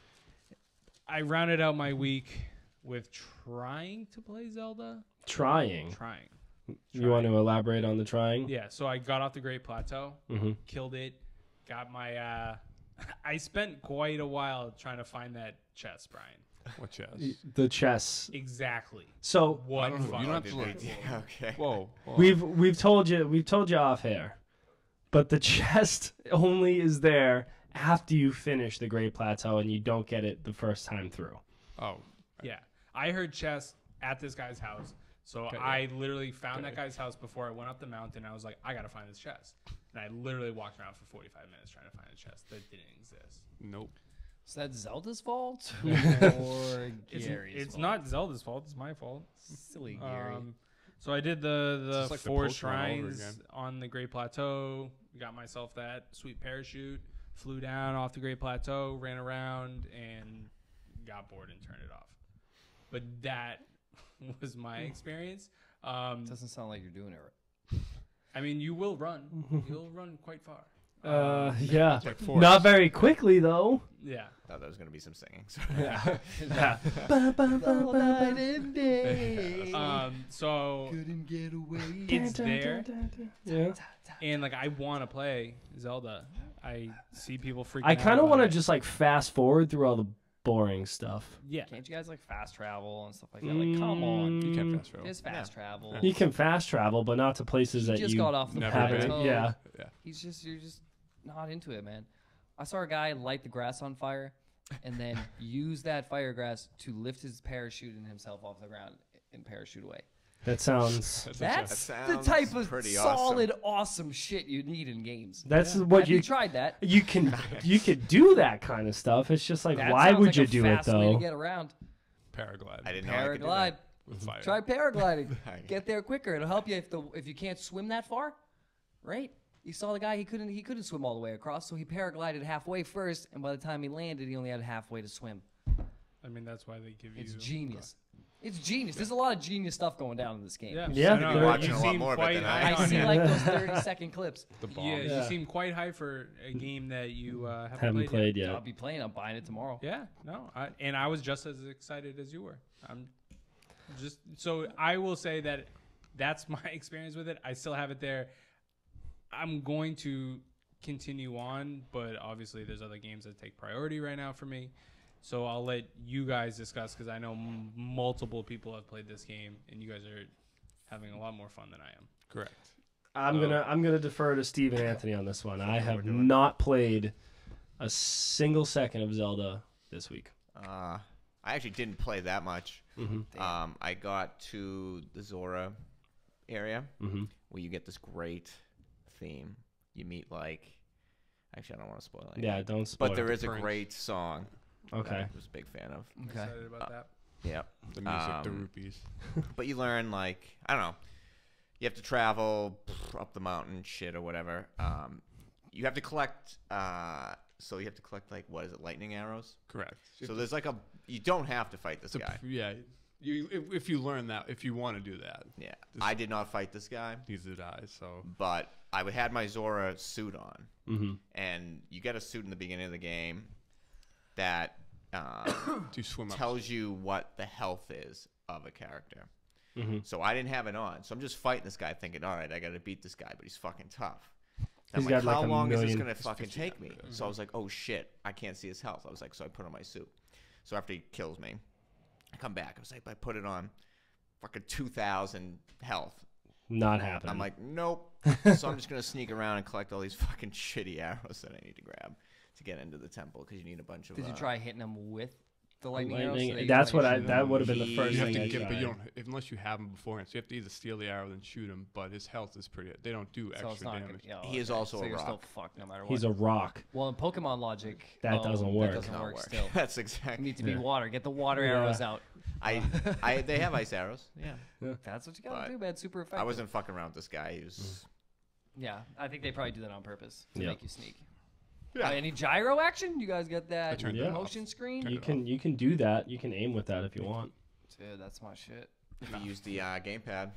I rounded out my week with trying to play Zelda. Trying. You want to elaborate on the trying? Yeah, so I got off the Great Plateau, Mm-hmm. killed it, got my. I spent quite a while trying to find that chest, Brian. What chess? The chess. Exactly. So What? I don't know. You don't have to Did look. we- yeah, okay. Whoa. whoa. we've told you off air, but the chest only is there after you finish the Great Plateau, and you don't get it the first time through. Oh. Yeah, I heard chest at this guy's house. So Okay, I literally found Okay. that guy's house before I went up the mountain. I was like, I gotta find this chest, and I literally walked around for 45 minutes trying to find a chest that didn't exist. Nope. Is that Zelda's fault or It's, Gary's it's fault? not Zelda's fault. It's my fault. Silly Gary. So I did the just like the 4 Pokemon over shrines again. on the Great Plateau. Got myself that sweet parachute. Flew down off the Great Plateau, ran around, and got bored and turned it off. But that was my experience. Doesn't sound like you're doing it right. I mean, you will run. You'll run quite far. Yeah. Like force. Not very quickly though. Yeah. Thought there was gonna be some singing. So. Yeah. So Couldn't get away. it's there, Yeah. and like I want to play Zelda. I see people freaking. I out kind of about want to it. just like fast forward through all the boring stuff. Yeah. Can't you guys like fast travel and stuff like that? Like, come on. You can fast travel. There's fast travel. You can fast travel, but not to places He that just you got off the never haven't. been. plateau. Yeah. Yeah. You're just not into it, man. I saw a guy light the grass on fire and then use that fire grass to lift his parachute and himself off the ground and parachute away. That sounds. That's That the sounds type of pretty solid, awesome shit you need in games. That's what Have you tried that? you can. You could do that kind of stuff. It's just like, That why sounds would like you a do it fast way to though? get around. Paraglide. I didn't know I could do Paraglide. that. With fire. Try paragliding. Okay. Get there quicker. It'll help you if you can't swim that far, right? You saw the guy he couldn't swim all the way across, so he paraglided halfway first, and by the time he landed, he only had halfway to swim. I mean, that's why they give you. It's genius. It's genius. There's a lot of genius stuff going down in this game. Yeah. Yeah, I know, you're watching you a lot seem more of it quite than I high am. I on see it. like those 30-second clips. The bomb. Yeah, Yeah. you seem quite high for a game that you haven't, Haven't played I'll yet. be playing. I'm buying it tomorrow. Yeah, no, and I was just as excited as you were. I'm just so I will say that that's my experience with it. I still have it there. I'm going to continue on, but obviously there's other games that take priority right now for me. So I'll let you guys discuss because I know multiple people have played this game, and you guys are having a lot more fun than I am. Correct. I'm gonna defer to Steve and Anthony on this one. I What we're have doing. not played a single second of Zelda this week. I actually didn't play that much. Mm-hmm. I got to the Zora area Mm-hmm. where you get this great theme. You meet like, actually, I don't want to spoil anything. Yeah, don't spoil. But there is a Prince. great song. Okay. That I was a big fan of. I'm Okay. excited about that. Yeah. The music, the Um, rupees. But you learn like, I don't know. You have to travel up the mountain, shit or whatever. You have to collect. So you have to collect like, what is it, lightning arrows? Correct. So there's like you don't have to fight this guy. Yeah. If you learn that, if you want to do that, Yeah, This- I did not fight this guy, neither did I. So but I had my Zora suit on, Mm-hmm. and you get a suit in the beginning of the game that to swim up. tells you what the health is of a character. Mm-hmm. So I didn't have it on, so I'm just fighting this guy, thinking, all right, I got to beat this guy, but he's fucking tough. And He's I'm like, got, like, how a long is this million- gonna fucking 50 take me? hours. So I was like, oh shit, I can't see his health. I was like, so I put on my suit. So after he kills me, I come back. I was like, I put it on, fucking 2,000 health. Not happening. I'm like, nope. So I'm just gonna sneak around and collect all these fucking shitty arrows that I need to grab to get into the temple because you need a bunch of. Did you try hitting them with the lightning Lightning- arrows? So that's you what can, I. like, shoot That them? would have been the He- first You have thing to I get, but you tried. don't unless you have him beforehand. So you have to either steal the arrow then shoot him. But his health is pretty. They don't do So it's extra not damage. gonna, He is also so a you're still rock. fucked no matter what. He's a rock. well, in Pokemon logic, That doesn't work. That doesn't Not work work. still. That's You exactly. need to be Yeah. water. Get the water Yeah. arrows out. They have ice arrows. Yeah. That's what you gotta But do, man. Super effective. I wasn't fucking around with this guy. He was. Yeah, I think they probably do that on purpose to Yeah. make you sneak. Yeah. Any gyro action? You guys got that turned it motion screen? Turned You can do that. You can aim with that if you want. Dude, that's my shit. If you use the gamepad.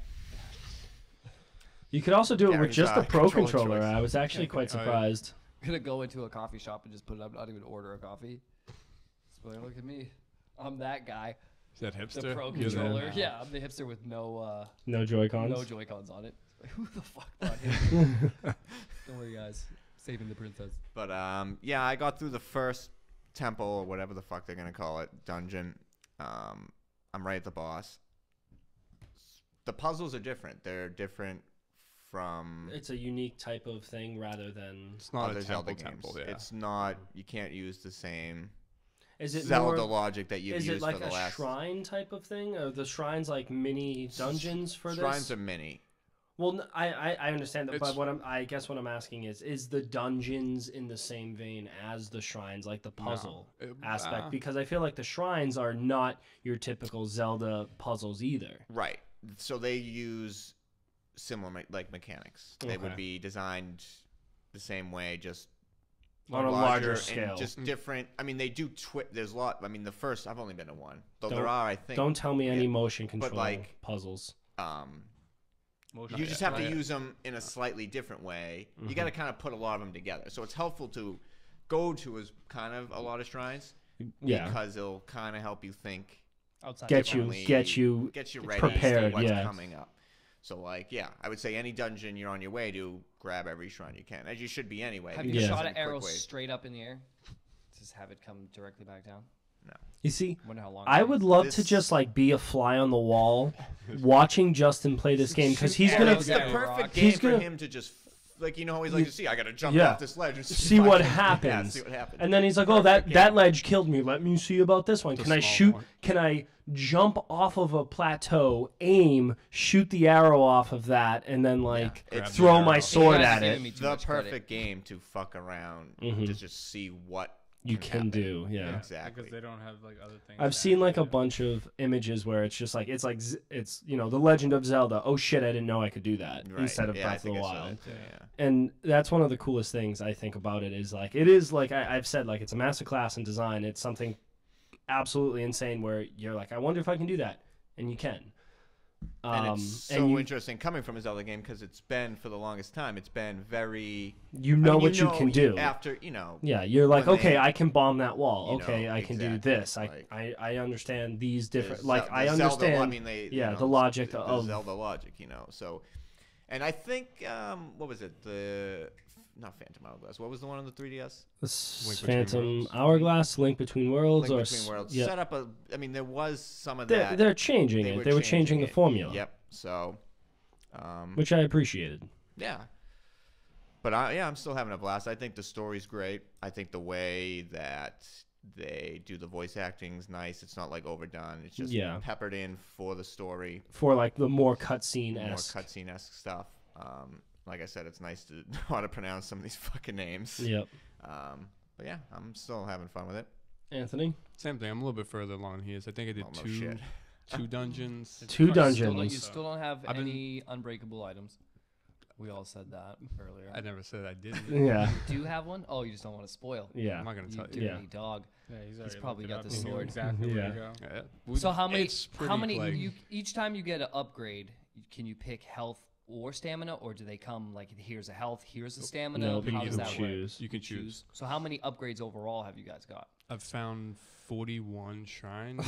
You could also do it with Gary's, just the Pro controller controller. choice. I was actually quite Oh, yeah. surprised. I'm gonna go into a coffee shop and just put it up. Not even order a coffee. Just be like, look at me. I'm that guy. Is that hipster? The Pro You're the- controller. Yeah, I'm the hipster with no No Joy-Cons. no Joy-Cons on it. Who the fuck bought him? Don't worry, guys. Saving the princess. But yeah, I got through the first temple or whatever the fuck they're gonna call it, dungeon. I'm right at the boss. The puzzles are different. They're different from It's a unique type of thing rather than. It's not other a Zelda temple. games. Yeah. It's not. You can't use the same Is it Zelda more, logic that you've Is used it like for the a last. shrine type of thing? Are the shrines like mini dungeons for Shrines this? are mini. Well, I understand that, but It's- I guess what I'm asking is the dungeons in the same vein as the shrines, like the puzzle aspect? Because I feel like the shrines are not your typical Zelda puzzles either. Right. So they use similar mechanics. They would Okay. be designed the same way, just On a larger and scale. just different. I mean, they do There's a lot. I mean, the first I've only been to one, though Don't- there are. I think. Don't tell me any yeah. motion control like- puzzles. Motion You just have to Right. use them in a slightly different way. Mm-hmm. You got to kind of put a lot of them together. So it's helpful to go to as kind of a lot of shrines Yeah. because it'll kind of help you think. Outside Get the you- box. differently, get you ready prepared, for what's yeah. coming up. So like, yeah, I would say any dungeon you're on your way to, grab every shrine you can, as you should be anyway. Have Yeah. you because shot in an a quick arrow way. straight up in the air? Just have it come directly back down. You see, Wonder how long. I it would takes. love to This- just like be a fly on the wall, watching Justin play this game because he's gonna It's the Yeah. perfect Rock. game He's for gonna- him to just like always like to see. I got to jump Yeah. off this ledge and see what fucking- Yeah, happens. see what happens. And then he's like, "Oh, Perfect that game. ledge killed me. Let me see about this one. It's a Can I small shoot? one. Can I jump off of a plateau, aim, shoot the arrow off of that, and then like It's throw the my arrow. sword You guys at are it?" giving me too the much credit. perfect game to fuck around Mhm. to just see what You can happen. do, yeah. Exactly. Because they don't have like other things. I've to seen add like to a it. bunch of images where it's just like it's the Legend of Zelda. Oh shit, I didn't know I could do that Right. instead of Yeah, I Breath of think the I saw Wild. that too, yeah. And that's one of the coolest things I think about it is like it is like I've said like it's a masterclass in design. It's something absolutely insane where you're like I wonder if I can do that, and you can. And it's so and you, interesting coming from a Zelda game because it's been for the longest time. It's been very. you I know mean, what you can do. after Yeah, you're like, when okay, they- I can bomb that wall. you know, Okay, I can do exactly, this. like- I understand these the different. Ze- Like the I Zelda, understand. I mean, they, yeah, you know, the logic the of Zelda logic, So, and I think what was it? Not Phantom Hourglass. What was the one on the 3DS? this Link Between Phantom Worlds. Hourglass, Link Between Worlds, Link or Between Worlds. yeah, Set up a. I mean, there was some of they're, that. they're changing it. They were changing the it. formula, Yep. So. which I appreciated. Yeah. But I'm still having a blast. I think the story's great. I think the way that they do the voice acting's nice. It's not like overdone. It's just peppered in for the story. For like the more cutscene esque stuff. Like I said, it's nice to know how to pronounce some of these fucking names. Yep. But yeah, I'm still having fun with it. Anthony? Same thing. I'm a little bit further along than he is. I think I did two dungeons. Two dungeons. You still don't have any unbreakable items. We all said that earlier. I never said I didn't. Yeah. Do you have one? Oh, you just don't want to spoil. Yeah. I'm not going to tell Dirty you. dog. Yeah, He's probably got the He knew sword. exactly where to go. Yeah. So how many? It's pretty, How many? like- Each time you get an upgrade, can you pick health or stamina, or do they come like here's a health, here's a stamina? No, How you does can that choose. You can choose. So how many upgrades overall have you guys got? I've found 41 shrines,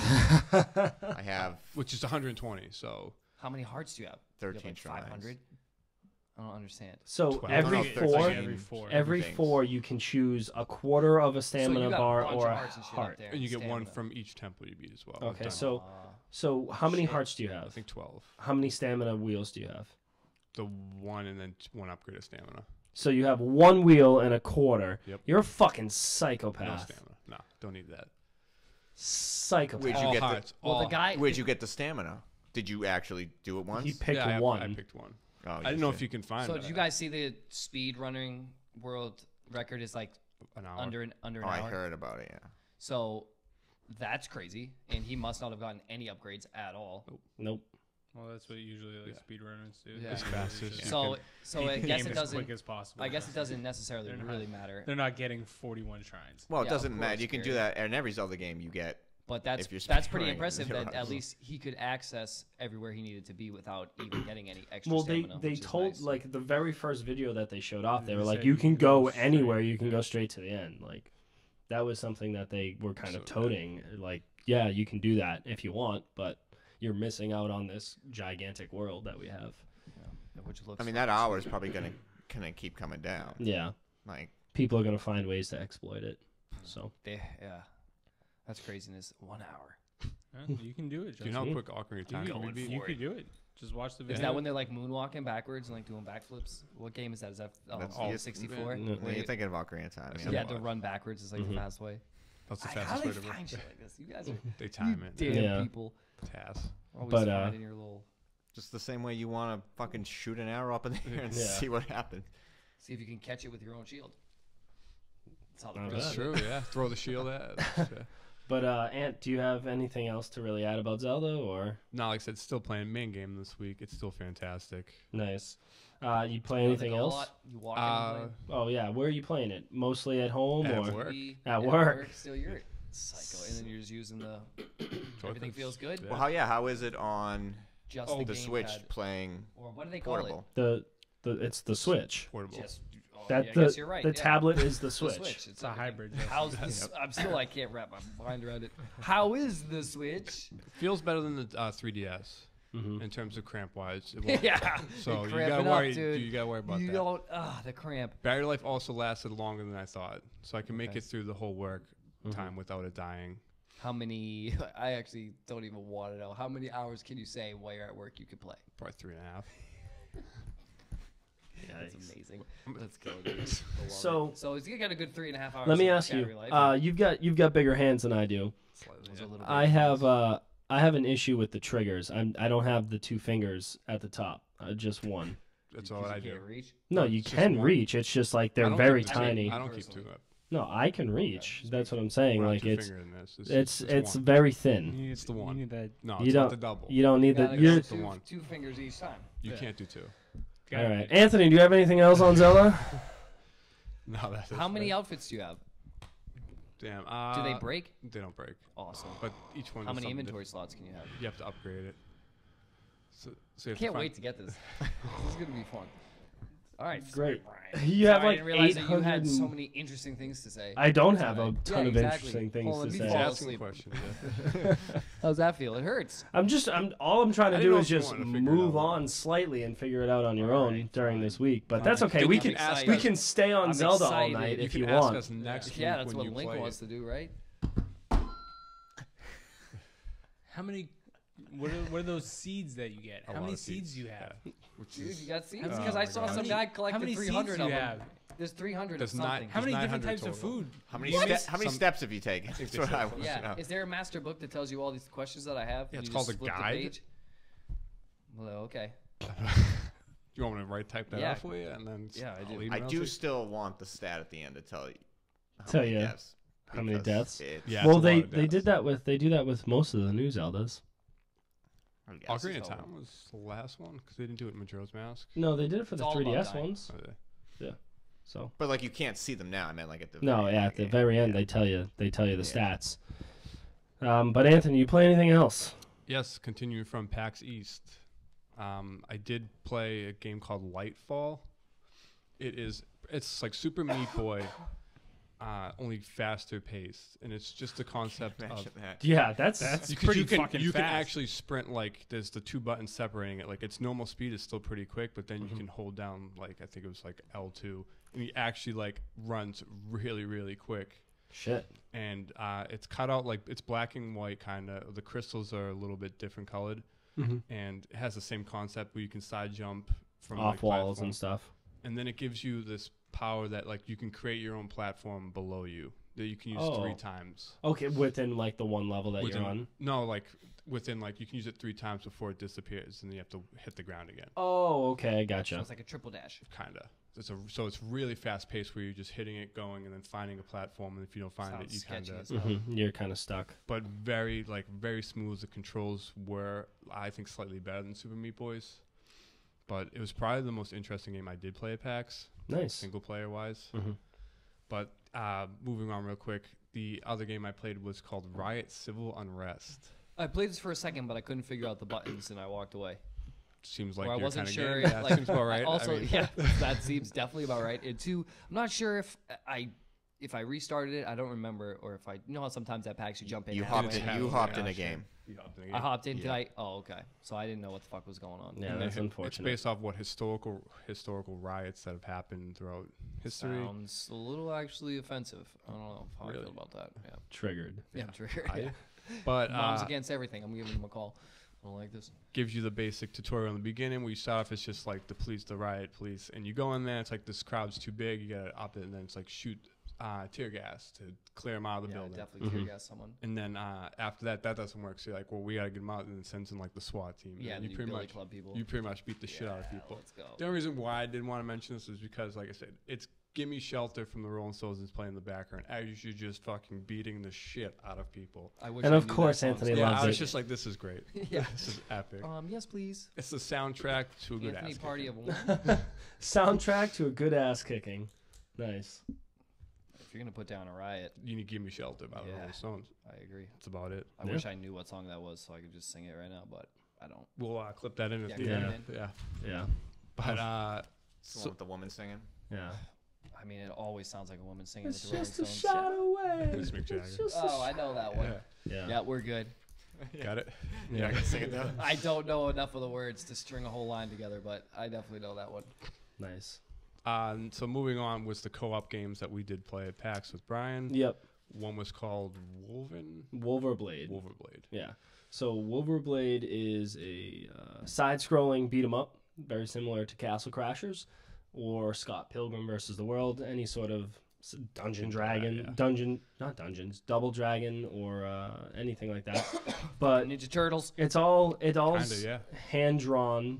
I have which is 120. So How many hearts do you have? You have 13 like shrines. 500. I don't understand. So 12. every No, It's four, like every four. every things. 4 you can choose a quarter of a So stamina you got bar a bunch or of a hearts and shit up heart. there. and you get one Stamina. from each temple you beat as well. Okay, Done. so how many Shit. hearts do you I have? think 12. How many stamina wheels do you have? The one and then one upgrade of stamina. So you have 1 wheel and a quarter. Yep. You're a fucking No psychopath. stamina. No, don't need that. Psychopath. Where'd you All get the- hearts. Well, the all- guy. Where'd you get the stamina? Did you actually do it once? He picked yeah, one. I picked one. Oh, I didn't know if you can find So it. did you guys see the speed running world record is like An hour. under an Oh, hour? I heard about it. Yeah. So that's crazy, and he must not have gotten any upgrades at all. Nope. Well, that's what usually like Yeah. speedrunners do. Yeah. As fast as you So can. so I Beat the guess game it as doesn't. quick as possible. I guess it doesn't necessarily They're not- really matter. They're not getting 41 shrines. Well, it Yeah, doesn't of matter. course, You can do Gary. that in every Zelda game. You get. But that's if you're pretty speedrunning impressive zero that at hours. least he could access everywhere he needed to be without even getting any extra Well, stamina. they which is told nice. like the very first video that they showed off, they They were like, said you can go straight. anywhere, you can go straight to the end. Like that was something that they were kind of So, toting. Like, yeah, you can do that if you want, but you're missing out on this gigantic world that we have. which looks. I mean, that hour is probably gonna keep coming down. Yeah, Like, people are gonna find ways to exploit it. So yeah, that's craziness. 1 hour. Yeah, you can do it. Do you know Justin. how quick Ocarina of Time you, can could, be? you could do it. Just watch the video. Is that when they're like moonwalking backwards and like doing backflips? What game is that? Is that That's- all you- 64? Yeah. when you're thinking of Ocarina of Time. That's Yeah. Yeah, Yeah. to run backwards is like Mhm. the fast way. That's the How fastest do way they to find shit like this? You guys are They time it. damn Yeah. people. Task. Always But, finding your little. Just the same way you want to fucking shoot an arrow up in the air and Yeah. see what happens. See if you can catch it with your own shield. That's how the Not pros bad. do That's it. true. Yeah. Throw the shield at. Yeah. But Ant, do you have anything else to really add about Zelda or No, like I said, still playing main game this week. It's still fantastic. nice? You play anything Like a else? lot, you walk in and play. Oh yeah, where are you playing it? Mostly at home At or work. At work. Still, you're psycho, and then you're just using the. Everything feels good. Yeah. Well, how is it on Just the the Switch gamepad. playing Or what do they call portable? the it's the Switch. Portable. it? Just. Oh, That yeah, I the guess you're right. the yeah. tablet is the The Switch. It's a hybrid. How's this? I'm still. I can't wrap my mind around it. How is the Switch? Feels better than the 3DS Mhm. in terms of cramp wise. It won't- Yeah. So You're you cramping gotta up, worry. dude. You gotta worry about You that. don't. The cramp. Battery life also lasted longer than I thought, so I can make Okay. it through the whole work Mhm. time without it dying. How many? I actually don't even want to know. How many hours can you say while you're at work you can play? Probably 3.5. That's Yikes. amazing. Let's go. Dude. So you got a good 3.5 hours. let me of ask you. battery life. you've got bigger hands than I do. It was a little bit I have an issue with the triggers. I don't have the 2 fingers at the top. Just one. That's Because all I you do. can't reach. No, No, you it's just can one. reach. It's just like I they're don't very keep the two- tiny. I don't keep 2 up. No, I can reach. That's what I'm saying. We're not Like it's 2-finger in this. it's one. very You thin. need, It's the one. You need that. No, You it's not don't- the double. You don't need Gotta the. go You're, It's the one. 2 fingers each time. You Yeah. can't do 2. all right, Anthony. Do you have anything else on Zelda? No, that's How many outfits do you have? Damn. Do they break? They don't break, Awesome. but each one. How does many something inventory slots can you have? different. You have to upgrade it. So you have to Can't find- wait to get this. This is gonna be fun. All right, Great. Brian. You have Sorry, I like didn't realize that you 800. had so many interesting things to say. I don't That's have a all right. ton Yeah, of exactly. interesting things Hold on, to let me say. fall Asking asleep. questions. Yeah. How's that feel? It hurts. All I'm trying to I didn't do know is if you just wanted to figure it move out. on slightly and figure it out on your All own right, during fine. this week. But Fine. that's okay. Dude, We you can can ask we us- can stay on I'm Zelda all excited. night You if can you ask want. us next week Yeah, that's when what you Link play wants it. to do, right? How many What are those seeds that you get? A How lot many of seeds do you have? Yeah. Which Dude, is you got seeds? Oh Because I my saw God. some How many- guy How collected many 300 seeds do of you them. have? There's 300 There's of nine- something. How many different 900 types of total. food? How many What? how many Some- steps have you taken? think That's they what said I so. want to Yeah. know. Is there a master book that tells you all these questions that I have? Yeah, and it's you called just a flip the guide. page? Well, okay. You want me to type that Yeah. out for you, and then Yeah, I I'll do. email I it to do you? still want the stat at the end to tell you Tell many you deaths. how many because deaths? it's- Yeah, Well, it's a lot of they did deaths. that with they do that with most of the new Zeldas. I guess. Ocarina of total. Time was the last one because they didn't do it in Majora's Mask. No, they did it for It's the all about 3DS dying. ones. Oh, yeah. So But like you can't see them now. I meant like at the no, very yeah, end at of the game. very end Yeah. they tell you the Yeah. stats. But Anthony, you play anything else? Yes, continuing from PAX East. I did play a game called Lightfall. It's like Super Meat Boy, only faster paced, and it's just the concept of Imagine that. Yeah, that's pretty you can fucking you can fast. actually sprint, like there's the two buttons separating it. Like its normal speed is still pretty quick, but then Mhm. you can hold down, like I think it was like L2, and he actually like runs really really quick. shit. And it's cut out like it's black and white kind of. The crystals are a little bit different colored, and it has the same concept where you can side jump from Off like, walls platform. and stuff. And then it gives you this power that like you can create your own platform below you that you can use Oh. 3 times. Okay, within like the one level that Within- you're on. No, like within like you can use it 3 times before it disappears, and then you have to hit the ground again. Oh, okay, So gotcha. it's like a triple dash. Kinda. So it's really fast paced where you're just hitting it, going, and then finding a platform. And if you don't find it, Sounds you sketchy kind as of. hell. You're kind of stuck. But very smooth. The controls were, I think, slightly better than Super Meat Boy's. But it was probably the most interesting game I did play at PAX, Nice. single player wise. Mhm. But moving on real quick, the other game I played was called Riot Civil Unrest. I played this for a second, but I couldn't figure out the buttons, and I walked away. Seems like Or I your wasn't kind sure. of game. Yeah, like, seems about right. Also, I mean, yeah, that seems definitely about right. And 2, I'm not sure if I restarted it. I don't remember, or if I how sometimes at PAX you jump in. You halfway. hopped in. Yeah, You yeah, hopped in a sure. game. You hopped in a I game. hopped in. Yeah. Oh, okay. So I didn't know what the fuck was going on. Yeah, And that's It's unfortunate. based off what historical riots that have happened throughout history. Sounds a little actually offensive. I don't know how I Really? feel about that. Yeah. Triggered. Yeah, trigger. I- Yeah. But Mom's against everything. I'm giving them a call. I don't like this. gives you the basic tutorial in the beginning where you start off as just like the riot police, and you go in there. It's like this crowd's too big. You gotta opt it, and then it's like shoot tear gas to clear them out of the Yeah, building. definitely tear gas someone. And then after that doesn't work. So you're like, well, we gotta get them out, and it sends in like the SWAT team. Yeah, and you pretty Billy much Club people. you pretty much beat the shit out of people. Let's go. The only reason why I didn't want to mention this is because, like I said, it's Gimme Shelter from the Rolling Stones is playing in the background as you're just fucking beating the shit out of people. I wish And I of knew that course song. Anthony Yeah, loves I was it. just like, this is great. Yeah. This is epic. Yes, please. It's the soundtrack to a good Anthony ass Party kicking. of One. Soundtrack to a good ass kicking. Nice. If you're gonna put down a riot, You need Gimme Shelter by the Yeah. Rolling Stones. I agree. That's about it. I Yeah. wish I knew what song that was so I could just sing it right now, but I don't. We'll clip that in at Yeah, the clip end. it in. Yeah. Yeah. But The one so, with the woman singing. Yeah. I mean, it always sounds like a woman singing It's with the Rolling just a Stones. shot away. It's Mick Jagger. It's just a Oh, I know that one. yeah. Yeah, we're good. Got it? Yeah, I can sing it though. I don't know enough of the words to string a whole line together, but I definitely know that one. Nice. So moving on was the co-op games that we did play at PAX with Brian. Yep. One was called Wolverblade. Wolverblade. Yeah. So Wolverblade is a side-scrolling beat 'em up, very similar to Castle Crashers or Scott Pilgrim versus the World, any sort of Dungeon Dragon, yeah. not dungeons, Double Dragon or anything like that. But Ninja Turtles. it's all Kinda, yeah. hand drawn,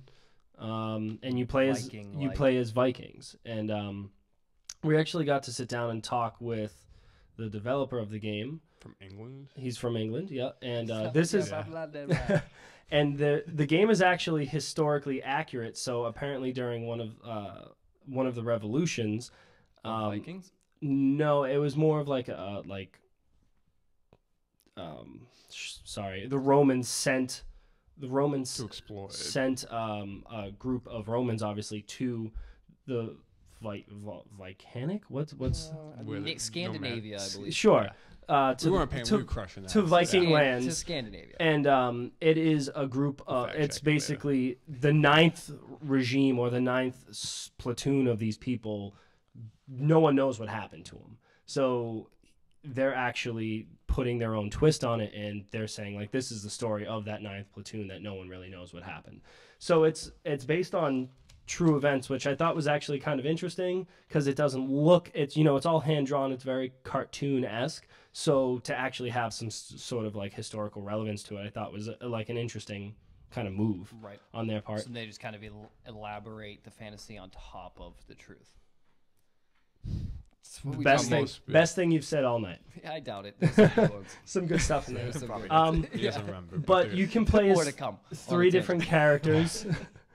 and you play Viking-like. as Vikings. And we actually got to sit down and talk with the developer of the game. From England. He's from England, yeah. And this is Yeah. and the game is actually historically accurate. So apparently during one of the revolutions, Vikings. no, it was more of like sorry, the Romans sent To explore it. sent a group of Romans obviously to the Vicanic. What's Where the Scandinavia, I believe. sure. We To, weren't paying. to, We were crushing that. to Viking To lands. Scandinavia. And it is a group. We'll fact It's check it later. basically the 9th regime or the 9th platoon of these people. No one knows what happened to them. So they're actually putting their own twist on it, and they're saying like this is the story of that 9th platoon that no one really knows what happened. So it's based on true events, which I thought was actually kind of interesting because it doesn't look, it's, you know, it's all hand drawn, it's very cartoon-esque. So to actually have some sort of like historical relevance to it, I thought was like an interesting kind of move on their part. So they just kind of elaborate the fantasy on top of the truth. Best thing you've said all night. Yeah, I doubt it. There's some good ones. Some good stuff in there. He doesn't remember. But you can play More as to come. 3 different characters.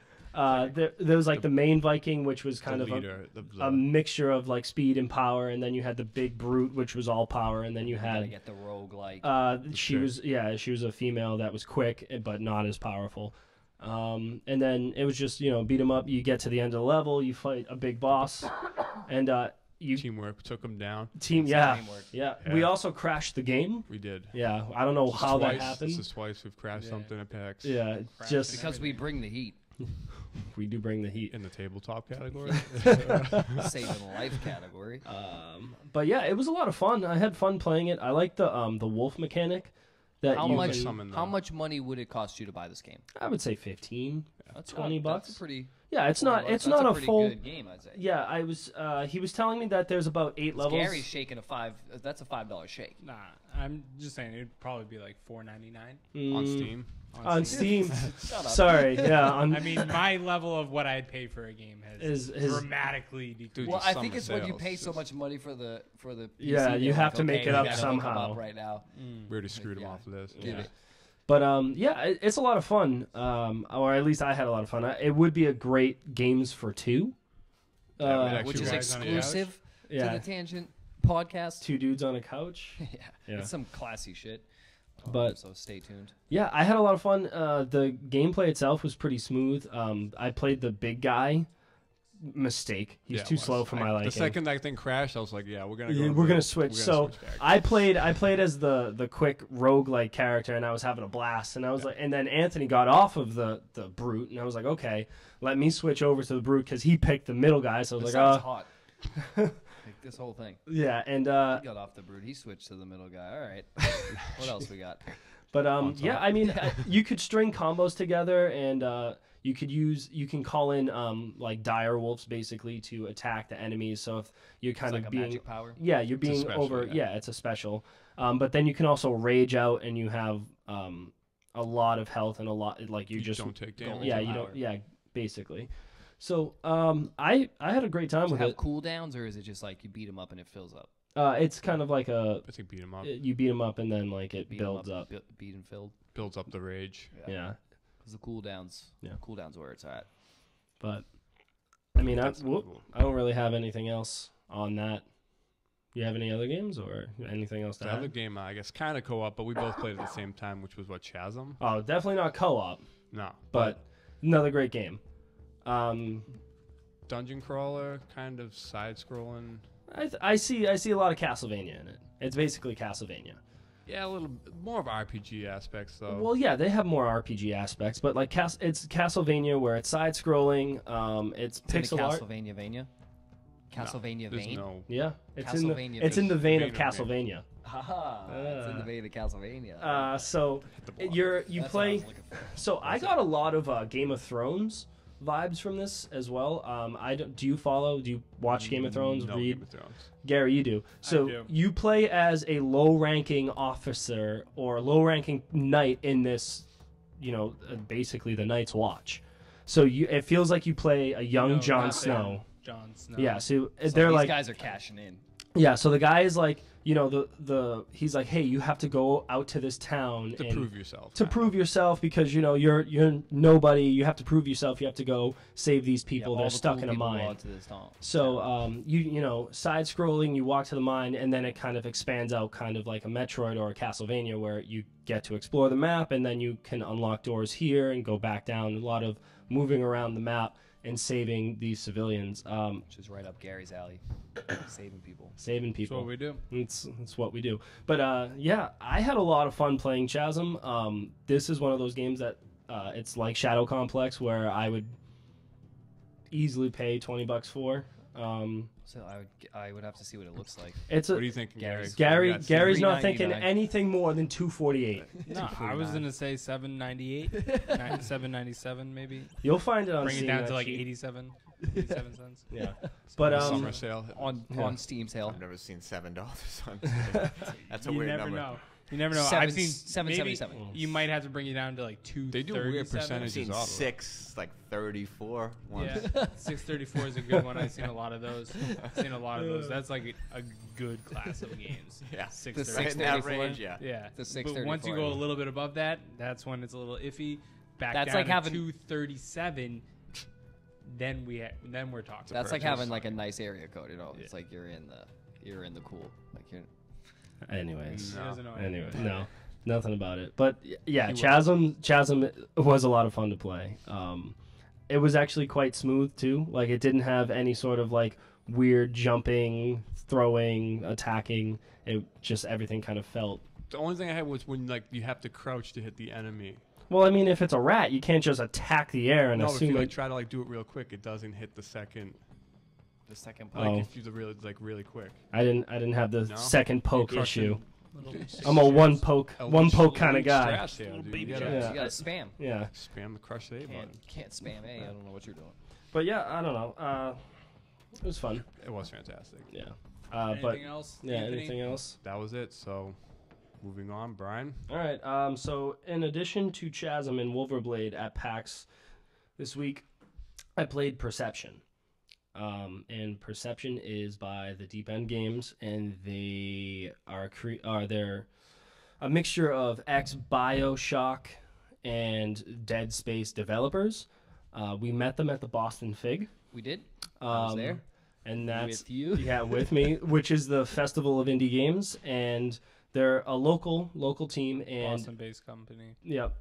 There was like the main Viking, which was kind of a mixture of like speed and power, and then you had the big brute, which was all power, and then you Gotta had get the rogue like. she was a female that was quick but not as powerful. And then it was just, you know, beat 'em up. You get to the end of the level, you fight a big boss, and you teamwork took him down. Yeah. We Yeah. also crashed the game. We did. Yeah, I don't know how that happened. This is twice we've crashed something at PAX. Yeah, just Because we bring the heat. we do bring the heat. In the tabletop category. Saving life category. But yeah, it was a lot of fun. I had fun playing it. I like the wolf mechanic. That How you much? can- summon How them. much money would it cost you to buy this game? I would say 15, That's 20 bucks. That's a pretty. Yeah, it's not. It's that's not a a pretty full. good game, I'd say. Yeah, I was. He was telling me that there's about 8 levels. Gary's shaking a $5. That's a $5 shake. Nah, I'm just saying it'd probably be like $4.99 On Steam. On Steam. Shut up. Sorry, yeah. On, I mean, my level of what I'd pay for a game has Is- dramatically decreased. Dude, Well, the I summer think it's when you sales pay so just- much money for the PC, Yeah, you they're have like, to make okay, it we up gotta hook 'em somehow. up right now. We already screwed him Yeah. off of this. Give Yeah. it. But it's a lot of fun. Or at least I had a lot of fun. It would be a great games for 2. That would actually Which is work. exclusive Yeah. to the Tangent podcast. 2 dudes on a couch. Yeah. Yeah. It's some classy shit. But So stay tuned. yeah, I had a lot of fun. The gameplay itself was pretty smooth. I played the big guy. Mistake. He's Yeah, too it was. slow for my liking. The second that thing crashed, I was like, yeah, we're gonna go. Yeah, to we're the- gonna switch. So back. I played as the quick rogue-like character, and I was having a blast. And I was like, and then Anthony got off of the brute, and I was like, okay, let me switch over to the brute because he picked the middle guy. So I was This like, sounds hot. Like this whole thing. yeah, and He got off the brute. He switched to the middle guy. All right. What else we got? but yeah, I mean, you could string combos together, and you can call in like dire wolves basically to attack the enemies. So if you're kind It's of like a being magic power. yeah, you're being special, over. yeah. Yeah, it's a special. But then you can also rage out, and you have a lot of health and a lot like you just don't take damage. yeah, you don't yeah, basically. So I had a great time Does it with have it. cooldowns, or is it just like you beat him up and it fills up? It's kind of like a I think beat him up you beat them up and then like it Beat 'em builds up. Beat and filled. builds up the rage. Yeah, Because the cooldowns. Yeah. Cooldowns where it's at. but I mean, That's cool. I don't really have anything else on that. You have any other games or anything else to The other add? game, I guess, kind of co-op, but we both played at the same time, which was what, Chasm? Oh, definitely not co-op, No, but another great game. dungeon crawler, kind of side-scrolling. I see a lot of Castlevania in it. It's basically Castlevania. Yeah, a little more of RPG aspects though. Well, yeah, they have more RPG aspects, but like it's Castlevania where it's side scrolling. It's It's in pixel the art. Castlevania Vania. Castlevania There's vein. no. Yeah, it's in the Castlevania it's in the vein of vein of Castlevania. Haha. It's in the vein of Castlevania. So you That's what I play. was looking for. So I got a lot of Game of Thrones vibes from this as well. Do you follow? Do you watch Game of Thrones? No Read? Game of Thrones. Gary, you do. So do. you play as a low-ranking officer or low-ranking knight in this, basically the Night's Watch. So it feels like you play a young No, Jon not Snow. them. Jon Snow. Yeah, so So they're these like, guys are cashing in. yeah. So the guy is like, he's like, hey, you have to go out to this town To and prove yourself. to prove yourself because you're nobody. You have to prove yourself. You have to go save these people. Yeah, They're all the stuck cool in a people mine. belong to this town. So side scrolling, you walk to the mine, and then it kind of expands out, kind of like a Metroid or a Castlevania, where you get to explore the map, and then you can unlock doors here and go back down. A lot of moving around the map and saving these civilians, Which is right up Gary's alley. Saving people. saving That's people. what we do. It's what we do. But yeah, I had a lot of fun playing Chasm. This is one of those games that it's like Shadow Complex, where I would easily pay $20 for. So I would have to see what it looks like. It's What a are you thinking, Gary? Gary. We got Gary's not thinking $3.99. anything more than 248. No, I was gonna say 7.98, 7.97 maybe. You'll find it on Bring it Steam, down that to like cheap. 87 cents. Yeah, but Summer sale. on Steam sale. I've never seen $7 on. That's a You weird never number. know. You never know. Seven- I've seen maybe 7.77. you might have to bring it down to like 2. They do weird percentages. I've seen off of it. 6, like 34 once. Yeah, 634 is a good one. I've seen a lot of those. That's like a good class of games. Yeah. 634. Right in that 634? range, yeah. Yeah, The but once you 634. go a little bit above that, that's when it's a little iffy. Back That's down like to having- 237. Then we're talking. That's like purchase. having like a nice area code. It's like you're in the cool. Like you're. anyways, He doesn't know anyway, anything. no, nothing about it. But yeah, He will. Chasm was a lot of fun to play. It was actually quite smooth too. Like it didn't have any sort of like weird jumping, throwing, attacking. It just everything kind of felt. The only thing I had was when like you have to crouch to hit the enemy. Well, I mean, if it's a rat, you can't just attack the air and No, if assume you like it. try to like do it real quick, it doesn't hit the second. The second Like Oh. if you do really quick. I didn't have the No? second poke You're issue. crushing I'm a one poke elite kind of guy. strats here, dude. You gotta Yeah. You gotta spam. Yeah, spam the crush the A button. Can't spam A. I don't know what you're doing. but yeah, I don't know. It was fun. It was fantastic. Yeah. Anything But else? yeah, Anthony? anything else? That was it. So, moving on, Brian. All right. So in addition to Chasm and Wolverblade at PAX this week, I played Perception. And Perception is by the Deep End Games, and they they're a mixture of ex-BioShock and Dead Space developers. We met them at the Boston Fig. We did. I was there. And that's With you. yeah, with me, which is the Festival of Indie Games, and they're a local team, and Boston-based company. yeah,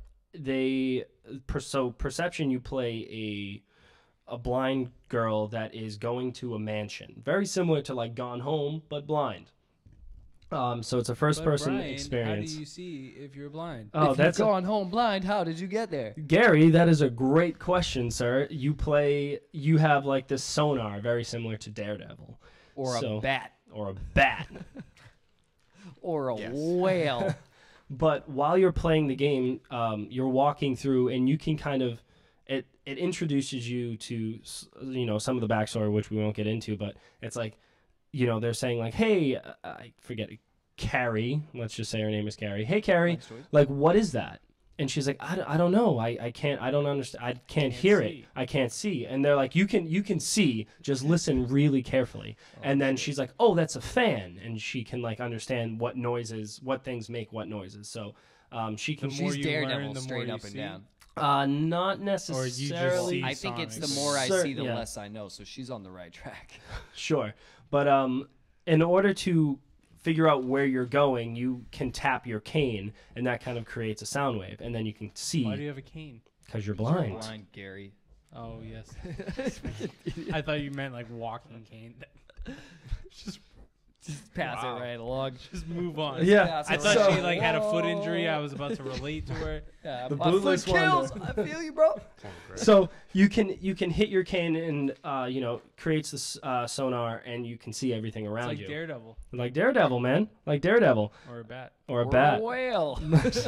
so Perception, you play a blind girl that is going to a mansion, very similar to like Gone Home, but blind. So it's a first-person Brian, experience. How do you see if you're blind? Oh, If that's you've gone home blind, how did you get there? Gary, that is a great question, sir. You have like this sonar, very similar to Daredevil, Or So- a bat. or a bat. Or a Yes. whale. But while you're playing the game, you're walking through, and you can kind of it introduces you to some of the backstory, which we won't get into. But it's like they're saying like, hey, I forget Carrie. Let's just say her name is Carrie. Hey, Carrie, Thanks, Joy. like what is that? And she's like, I don't know. I can't. I don't understand. I can't hear it. see. I can't see. And they're like, you can see. Just listen really carefully. And then she's like, oh, that's a fan. And she can like understand what things make what noises. So she can. The more She's you learn, Daredevil the straight more up you and see. down. Not see necessarily. I think it's the Sonic. more I Cer- see, the yeah. less I know. So she's on the right track. Sure, but in order to figure out where you're going, you can tap your cane, and that kind of creates a sound wave, and then you can Why do see you have a cane? because you're blind. Blind Gary. Oh yes. I thought you meant like walking cane. Just Pass Wow. it right along. just move on. Yeah, Pass I it thought right she like had a foot Whoa. injury. I was about to relate to her. Yeah, The my foot bootless kills. wonder. I feel you, bro. So you can hit your cane, and creates this sonar, and you can see everything It's around like you. Daredevil Like Daredevil, man, like Daredevil, or a bat. or a Or bat. a whale.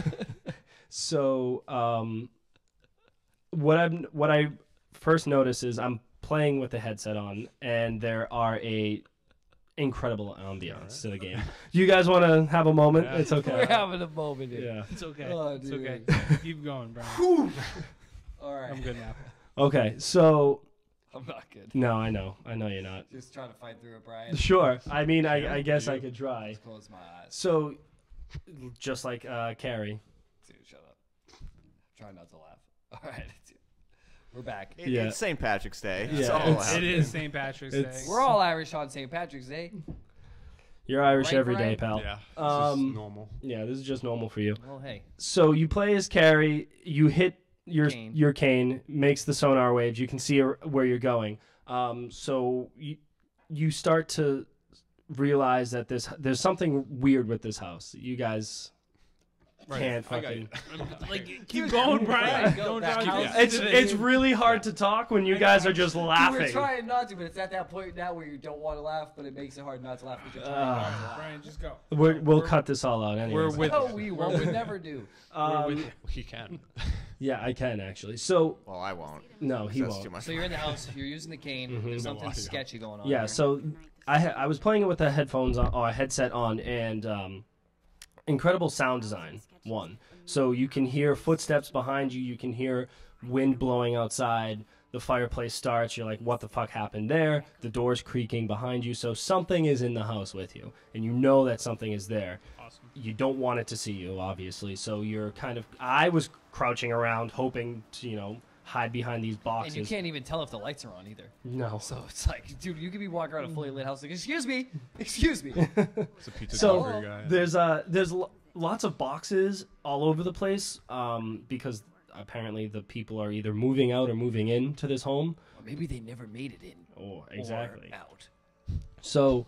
So what I first noticed is I'm playing with the headset on, and there are a incredible ambiance to the game. You guys want to have a moment? Yeah. It's We're okay. having a moment here. Yeah. It's okay. Oh, it's dude. okay. Keep going, Brian. All right. I'm good now. Okay. So I'm not good. no, I know you're not. Just trying to fight through it, Brian. Sure. I mean, I guess I could try. Just close my eyes. So, just like Carrie. Dude, shut up. Try not to laugh. All right. We're back. Yeah. It's St. Patrick's Day. It's Yeah, all it's- out. It is St. Patrick's Day. It's- We're all Irish on St. Patrick's Day. You're Irish Right, every day, Brian? pal. Yeah. This Um, is normal. Yeah, this is just normal for you. Well, hey. So you play as Carrie. You hit Cane. your cane, makes the sonar waves. You can see where you're going. So you start to realize that there's something weird with this house. You guys, can't I got fucking. Like, keep going, Brian. Go. Don't That draw counts. this into It's the- really hard to talk when you guys are just You were laughing. trying not to, but it's at that point now where you don't want to laugh, but it makes it hard not to laugh because you're trying not to laugh. Brian, just go. We'll cut this all out anyway. We're with No, we won't. We never do. He can. Yeah, I can actually. So Well, I won't. no, he That's won't. too much. So you're in the house. You're using the cane. There's No something audio. sketchy going on. Yeah, here. so I was playing it with the headphones on, or a headset on, and incredible sound design. One, so you can hear footsteps behind you. You can hear wind blowing outside. The fireplace starts. You're like, what the fuck happened there? The door's creaking behind you. So something is in the house with you, and you know that something is there. Awesome. You don't want it to see you, obviously. So you're kind of. I was crouching around, hoping to, hide behind these boxes. And you can't even tell if the lights are on either. No. So it's like, dude, you could be walking around a fully lit house like, excuse me, excuse me. It's a pizza So delivery guy. there's lots of boxes all over the place because apparently the people are either moving out or moving in to this home. Or maybe they never made it in. Oh, exactly. Or out. So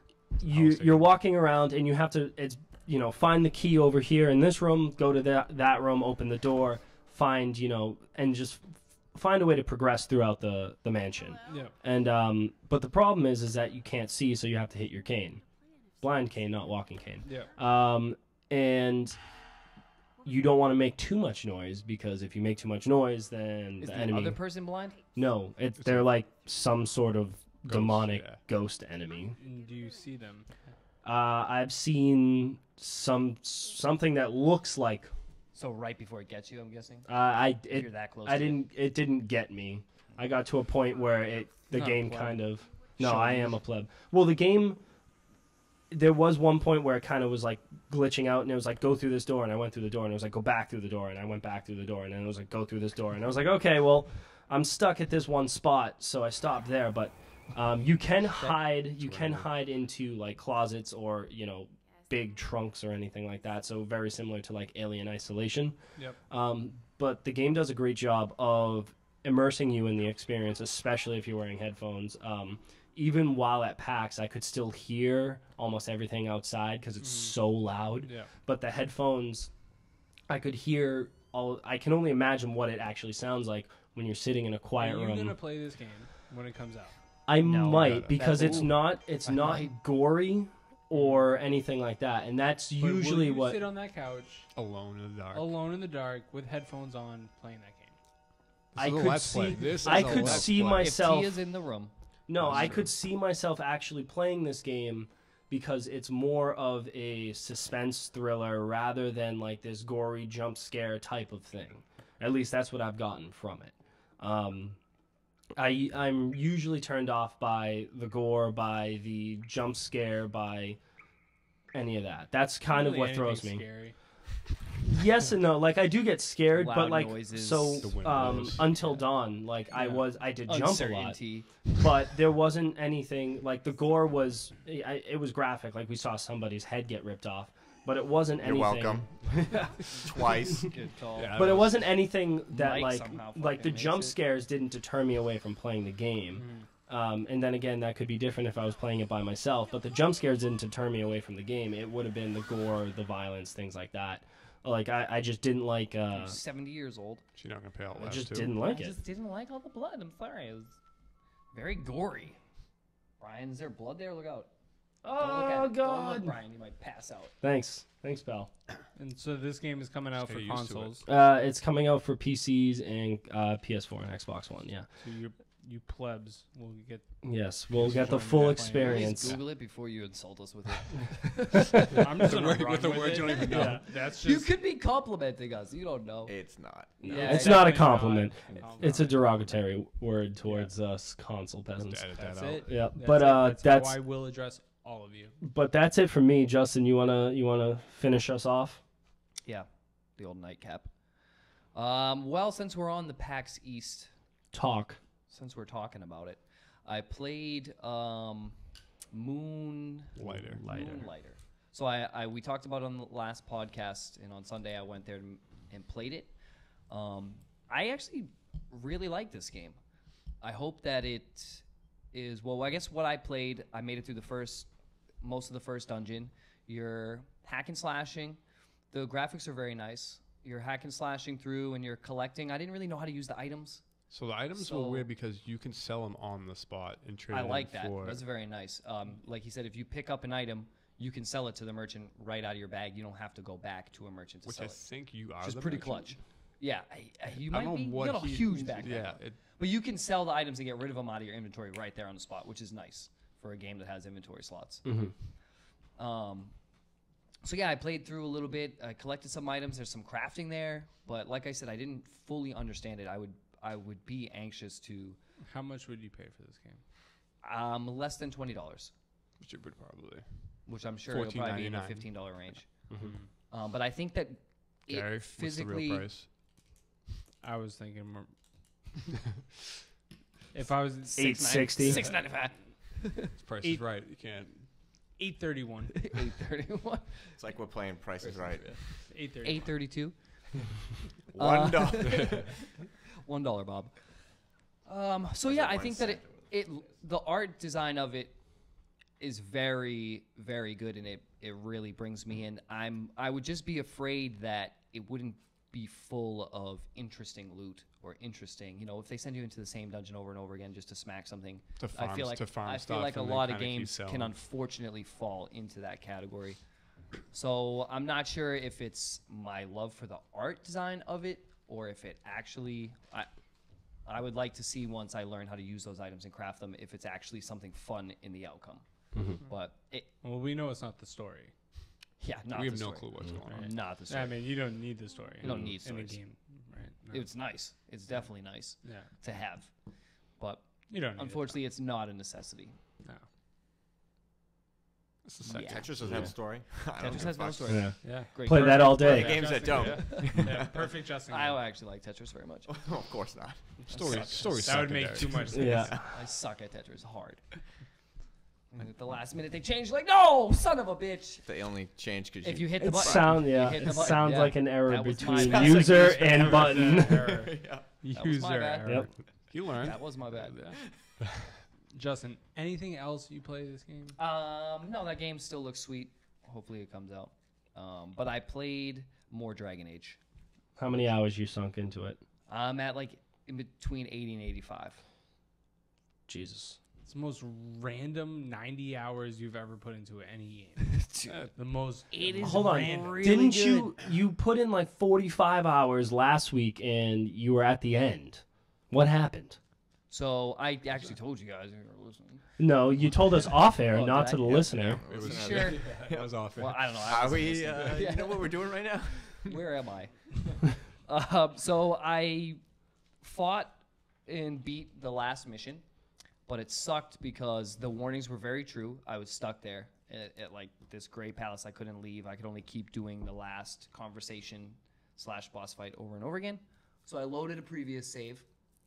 you're walking around and you have to find the key over here in this room, go to that room, open the door, find and just find a way to progress throughout the mansion. Yeah. And but the problem is that you can't see, so you have to hit your cane. Blind cane, not walking cane. Yeah. And you don't want to make too much noise because if you make too much noise, then Is the the enemy. other person blind? No, they're like some sort of demonic yeah. ghost enemy. And do you see them? I've seen something that looks like. So right before it gets you, I'm guessing. If you're that close. I to it. didn't. It didn't get me. I got to a point where the Not a game pleb. kind of. No, Show I you. am a pleb. Well, the game. There was one point where it kind of was like glitching out, and it was like go through this door, and I went through the door, and it was like go back through the door, and I went back through the door, and then it was like go through this door, and I was like okay, well, I'm stuck at this one spot, so I stopped there. But you can hide. You can hide into like closets or big trunks or anything like that. So very similar to like Alien Isolation. Yep. But the game does a great job of immersing you in the experience, especially if you're wearing headphones. Even while at PAX, I could still hear almost everything outside because it's so loud. Yeah. But the headphones, I could hear all. I can only imagine what it actually sounds like when you're sitting in a quiet Are you room. gonna play this game when it comes out? I No, might because it's Ooh. not I not might. gory or anything like that, and that's But will usually you what. sit on that couch Alone in the dark. alone in the dark with headphones on playing that game? This I is a could let's play. see. This is I a could let's see play. myself. If T is in the room. No, That's I true. could see myself actually playing this game because it's more of a suspense thriller rather than like this gory jump scare type of thing. At least that's what I've gotten from it. I'm usually turned off by the gore, by the jump scare, by any of that. That's kind of Really what throws me. anything scary. Yes and no. Like I do get scared, but Loud like noises. so The windows. Until Dawn, like Yeah. I did jump a lot. Uncertainty. But there wasn't anything like the gore was. It was graphic, like we saw somebody's head get ripped off, but it wasn't You're anything. welcome. Twice. Good call. Yeah, But it was- wasn't anything that Mike like somehow like the fucking jump makes it. scares didn't deter me away from playing the game. And then again, that could be different if I was playing it by myself. But the jump scares didn't deter me away from the game. It would have been the gore, the violence, things like that. Like I just didn't like. You're 70 years old. She's not gonna pay all I that just too. didn't like I it. just didn't like all the blood. I'm sorry. It was very gory. Brian, is there blood there? Look out. Don't look at Oh it. Don't look, God! Brian, you might pass out. Thanks, pal. And so this game is coming out Just for get used to it. consoles. It's coming out for PCs and PS4 and Xbox One. Yeah. So you plebs will get. Yes, we'll get the Join full that Please experience. Google it before you insult us with it. I'm just gonna word- run with the with words it. you don't even know. Yeah, that's You just. could be complimenting us. You don't know. It's not. Yeah, It's not a definitely compliment. not. It's a derogatory word towards us console Have to peasants. edit That's that out. it. Yeah, That's but it. that's how I will address all of you. but that's it for me. Justin, you wanna finish us off? Yeah, the old nightcap. Well, since we're on the PAX East, Talk. since we're talking about it, I played Lighter. Moonlighter. So we talked about it on the last podcast, and on Sunday I went there and played it. I actually really like this game. I hope that it is well. I guess what I played, I made it through most of the first dungeon. You're hack and slashing. The graphics are very nice. You're hack and slashing through, and you're collecting. I didn't really know how to use the items. So the items So- were weird because you can sell them on the spot and trade I them like that. for. That's very nice. Like he said, if you pick up an item, you can sell it to the merchant right out of your bag. You don't have to go back to a merchant to which sell I it. think you are. Which is the pretty merchant. clutch. Yeah, you I might don't be. know You what got a he- huge bag. Yeah, But you can sell the items and get rid of them out of your inventory right there on the spot, which is nice for a game that has inventory slots. So yeah, I played through a little bit. I collected some items. There's some crafting there, but like I said, I didn't fully understand it. I would be anxious to How much would you pay for this game? less than $20, which it would probably. which I'm sure it'll probably be in the $14.99. $15 range. But I think that Gary, it what's the physically. real price? I was thinking more. If I was $8.60. $6.95. This price Eight- is right. You can't. 831. $8.31. It's like we're playing Price is Right. 830. $8.32. $1. $1, Bob. So Was yeah, it I 1 think that cent? it the art design of it is very, very good, and it really brings me in. I would just be afraid that it wouldn't be full of interesting loot or interesting. If they send you into the same dungeon over and over again just to smack something, To farm, I feel like to farm I feel stuff like a and then lot of kinda keep games can selling. unfortunately fall into that category. So I'm not sure if it's my love for the art design of it or if it actually. I would like to see once I learn how to use those items and craft them if it's actually something fun in the outcome. But Well, we know it's not the story. not we the have no story. clue what's going on. Right. Not the story. I mean, you don't need the story. You don't need in a stories. game, right? No. It's nice. It's definitely nice Yeah. to have, but You don't need unfortunately, it's not a necessity. it, no. It's the second. Yeah. Tetris doesn't have a story. I don't Tetris give a has no fuck. story. Yeah. Yeah. Great. Play that all day. The games that don't. Yeah, perfect Justin. I game. actually like Tetris very much. Of course not. Story. That would make too much sense. Yeah. I suck at Tetris hard. And at the last minute, they changed. Like, no, son of a bitch! They only change because If you hit the It button, yeah. hit the It button, sounds yeah. like an error That was my between bad. user and button. Error. yeah. That was User my bad. error. Yep. You learn. that was my bad. Justin, anything else you play this game? No, that game still looks sweet. Hopefully, it comes out. But I played more Dragon Age. How many hours you sunk into it? I'm at like in between 80 and 85. Jesus. It's the most random 90 hours you've ever put into any game. The most. It is Hold on. random. Really Didn't good. you put in like 45 hours last week and you were at the end? What happened? So I actually told you guys. You were listening. No, you told us off air, Oh, not did to I? the listener. It was Sure. It was off. Well, I don't know. I Are wasn't we? listening. You know what we're doing right now? Where am I? So I fought and beat the last mission, but it sucked because the warnings were very true. I was stuck there at like this gray palace. I couldn't leave. I could only keep doing the last conversation / boss fight over and over again. So I loaded a previous save.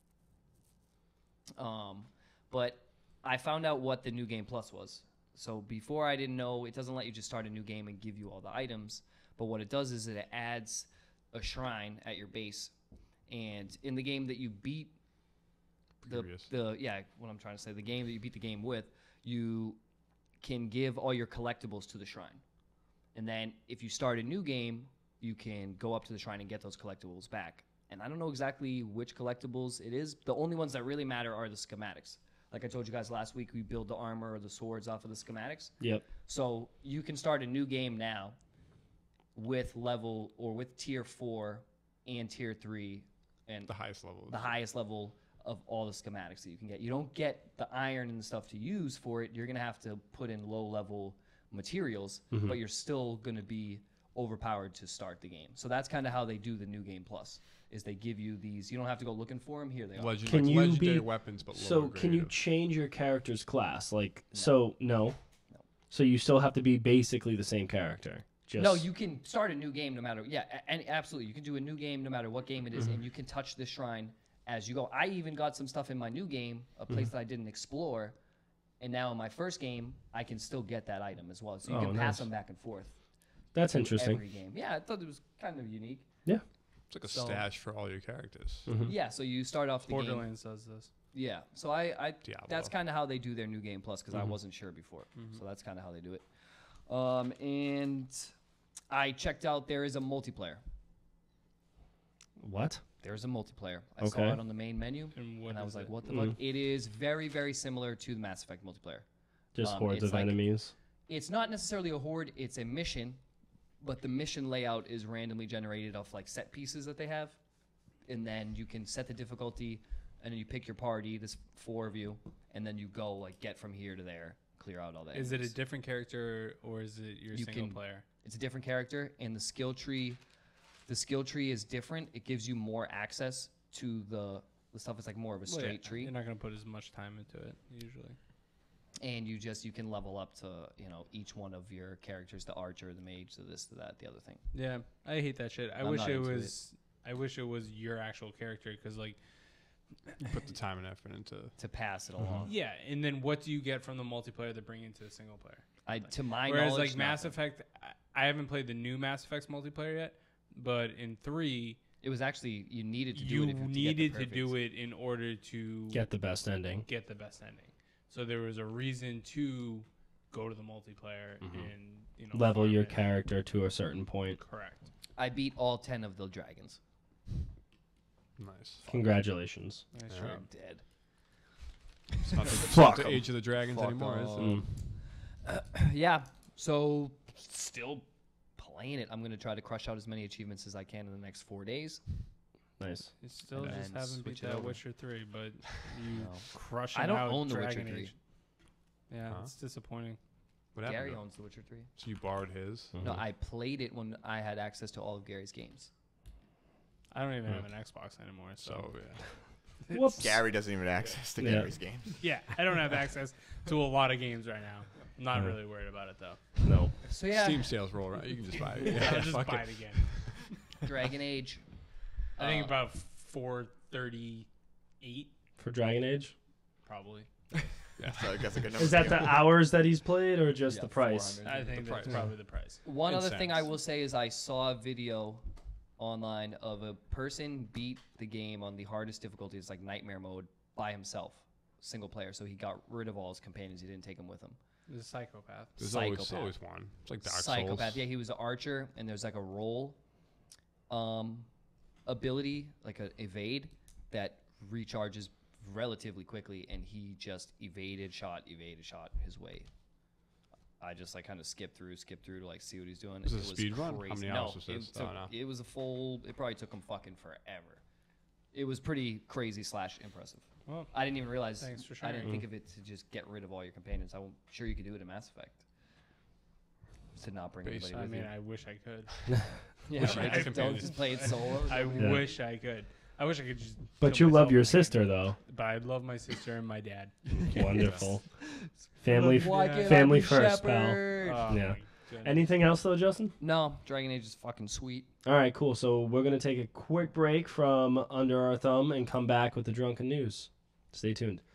But I found out what the New Game Plus was. So before I didn't know, it doesn't let you just start a new game and give you all the items. But what it does is it adds a shrine at your base. And in the game that you beat Previous. what I'm trying to say, the game that you beat the game with, you can give all your collectibles to the shrine. And then if you start a new game, you can go up to the shrine and get those collectibles back. And I don't know exactly which collectibles it is. The only ones that really matter are the schematics. Like I told you guys last week, we build the armor or the swords off of the schematics. Yep. So you can start a new game now with level or with tier 4 and tier 3 and The highest level. the highest level of all the schematics that you can get. You don't get the iron and the stuff to use for it. You're going to have to put in low level materials, but you're still going to be overpowered to start the game. So that's kind of how they do the New Game Plus, is they give you these. You don't have to go looking for them. Here they are. Can you legendary be- weapons, but lower So can you grade. change your character's class? Like No. so no. No. So you still have to be basically the same character. Just No, you can start a new game no matter. Yeah, and absolutely, you can do a new game no matter what game it is, and you can touch the shrine as you go. I even got some stuff in my new game, a place that I didn't explore, and now in my first game, I can still get that item as well. So you Oh, can pass nice. them back and forth. That's through interesting. Every game, yeah, I thought it was kind of unique. It's like a so- stash for all your characters. Yeah, so you start off the game. Borderlands does this. Yeah, so I Diablo. that's kind of how they do their new game plus because I wasn't sure before, so that's kind of how they do it. And I checked out. There is a multiplayer. What? There's a multiplayer. I Okay. saw it on the main menu, and I was like, "What the fuck?" It is very, very similar to the Mass Effect multiplayer. Just hordes it's of enemies. It's not necessarily a horde; it's a mission, but the mission layout is randomly generated off like set pieces that they have, and then you can set the difficulty, and then you pick your party. There's 4 of you, and then you go like get from here to there, clear out all that. Is it a different character or is it your single player? It's a different character, and the skill tree is different. It gives you more access to the stuff. It's like more of a straight tree, You're not gonna put as much time into it usually. and you can level up to each one of your characters: the archer, the mage, the this, the that, the other thing. Yeah, I hate that shit. I I'm wish not it into was. I wish it was your actual character because like. Put the time and effort into. To pass it along. Yeah, and then what do you get from the multiplayer to bring into the single player? To my Whereas knowledge, like Mass nothing. Effect, I haven't played the new Mass Effects multiplayer yet, but in 3, It was actually you needed to do you it. needed to do it in order to Get the best ending. get the best ending. So there was a reason to go to the multiplayer and Level farm your it. character to a certain point. Correct. I beat all 10 of the dragons. Nice. Congratulations. Nice Yeah. try. I'm dead. It's not the, Fuck the 'em. Age of the Dragons Fuck anymore, is it? 'em. Mm. Yeah. So still playing it. I'm gonna try to crush out as many achievements as I can in the next 4 days. Nice. You still And just then haven't beat switch it that over. Witcher 3, but you No. crushing I don't out own the Dragon Witcher 3. Age. Yeah, Huh? it's disappointing. What happened? Gary to it? owns The Witcher 3. So you borrowed his? No, I played it when I had access to all of Gary's games. I don't even Hmm. have an Xbox anymore, so So yeah. Whoops. Gary doesn't even have access to Yeah. Gary's games. yeah, I don't have access to a lot of games right now. I'm not Yeah. really worried about it though. No. So yeah, Steam sales roll around. You can just buy it. I'll Yeah, just fuck buy it. it again. Dragon Age. I think Uh, about 438 For Dragon Age? probably. So I guess a good number. Is that for the you. hours that he's played or just Yeah, the price? 400. I think The that's price. probably the price. One In other thing I cents. will say is I saw a video online of a person beat the game on the hardest difficulty. It's like nightmare mode by himself, single player. So he got rid of all his companions. He didn't take them with him. The psychopath. There's Psychopath. always one. It's like Dark Psychopath. Souls. Yeah, he was an archer, and there's like a roll ability, like a evade, that recharges relatively quickly, and he just evaded shot his way. I just like kind of skipped through to like see what he's doing. Was it a speed run? How crazy. many No, hours was this? it took- Oh, no. it was a full. It probably took him fucking forever. It was pretty crazy / impressive. Well, I didn't even realize. Thanks for I sharing. didn't think of it to just get rid of all your companions. I'm sure you could do it in Mass Effect. To not bring Based- anybody I with mean, you. I wish I could. Yeah, wish you right. had Don't companions. just play it solo. I Yeah. wish I could. I wish I could just. But kill you love myself your and make it- sister, though. But I love my sister and my dad. Wonderful. Family, Why can't I family be first, pal. Oh, Yeah. my goodness. Anything else, though, Justin? No, Dragon Age is fucking sweet. All right, cool. So we're going to take a quick break from Under Our Thumb and come back with the drunken news. Stay tuned.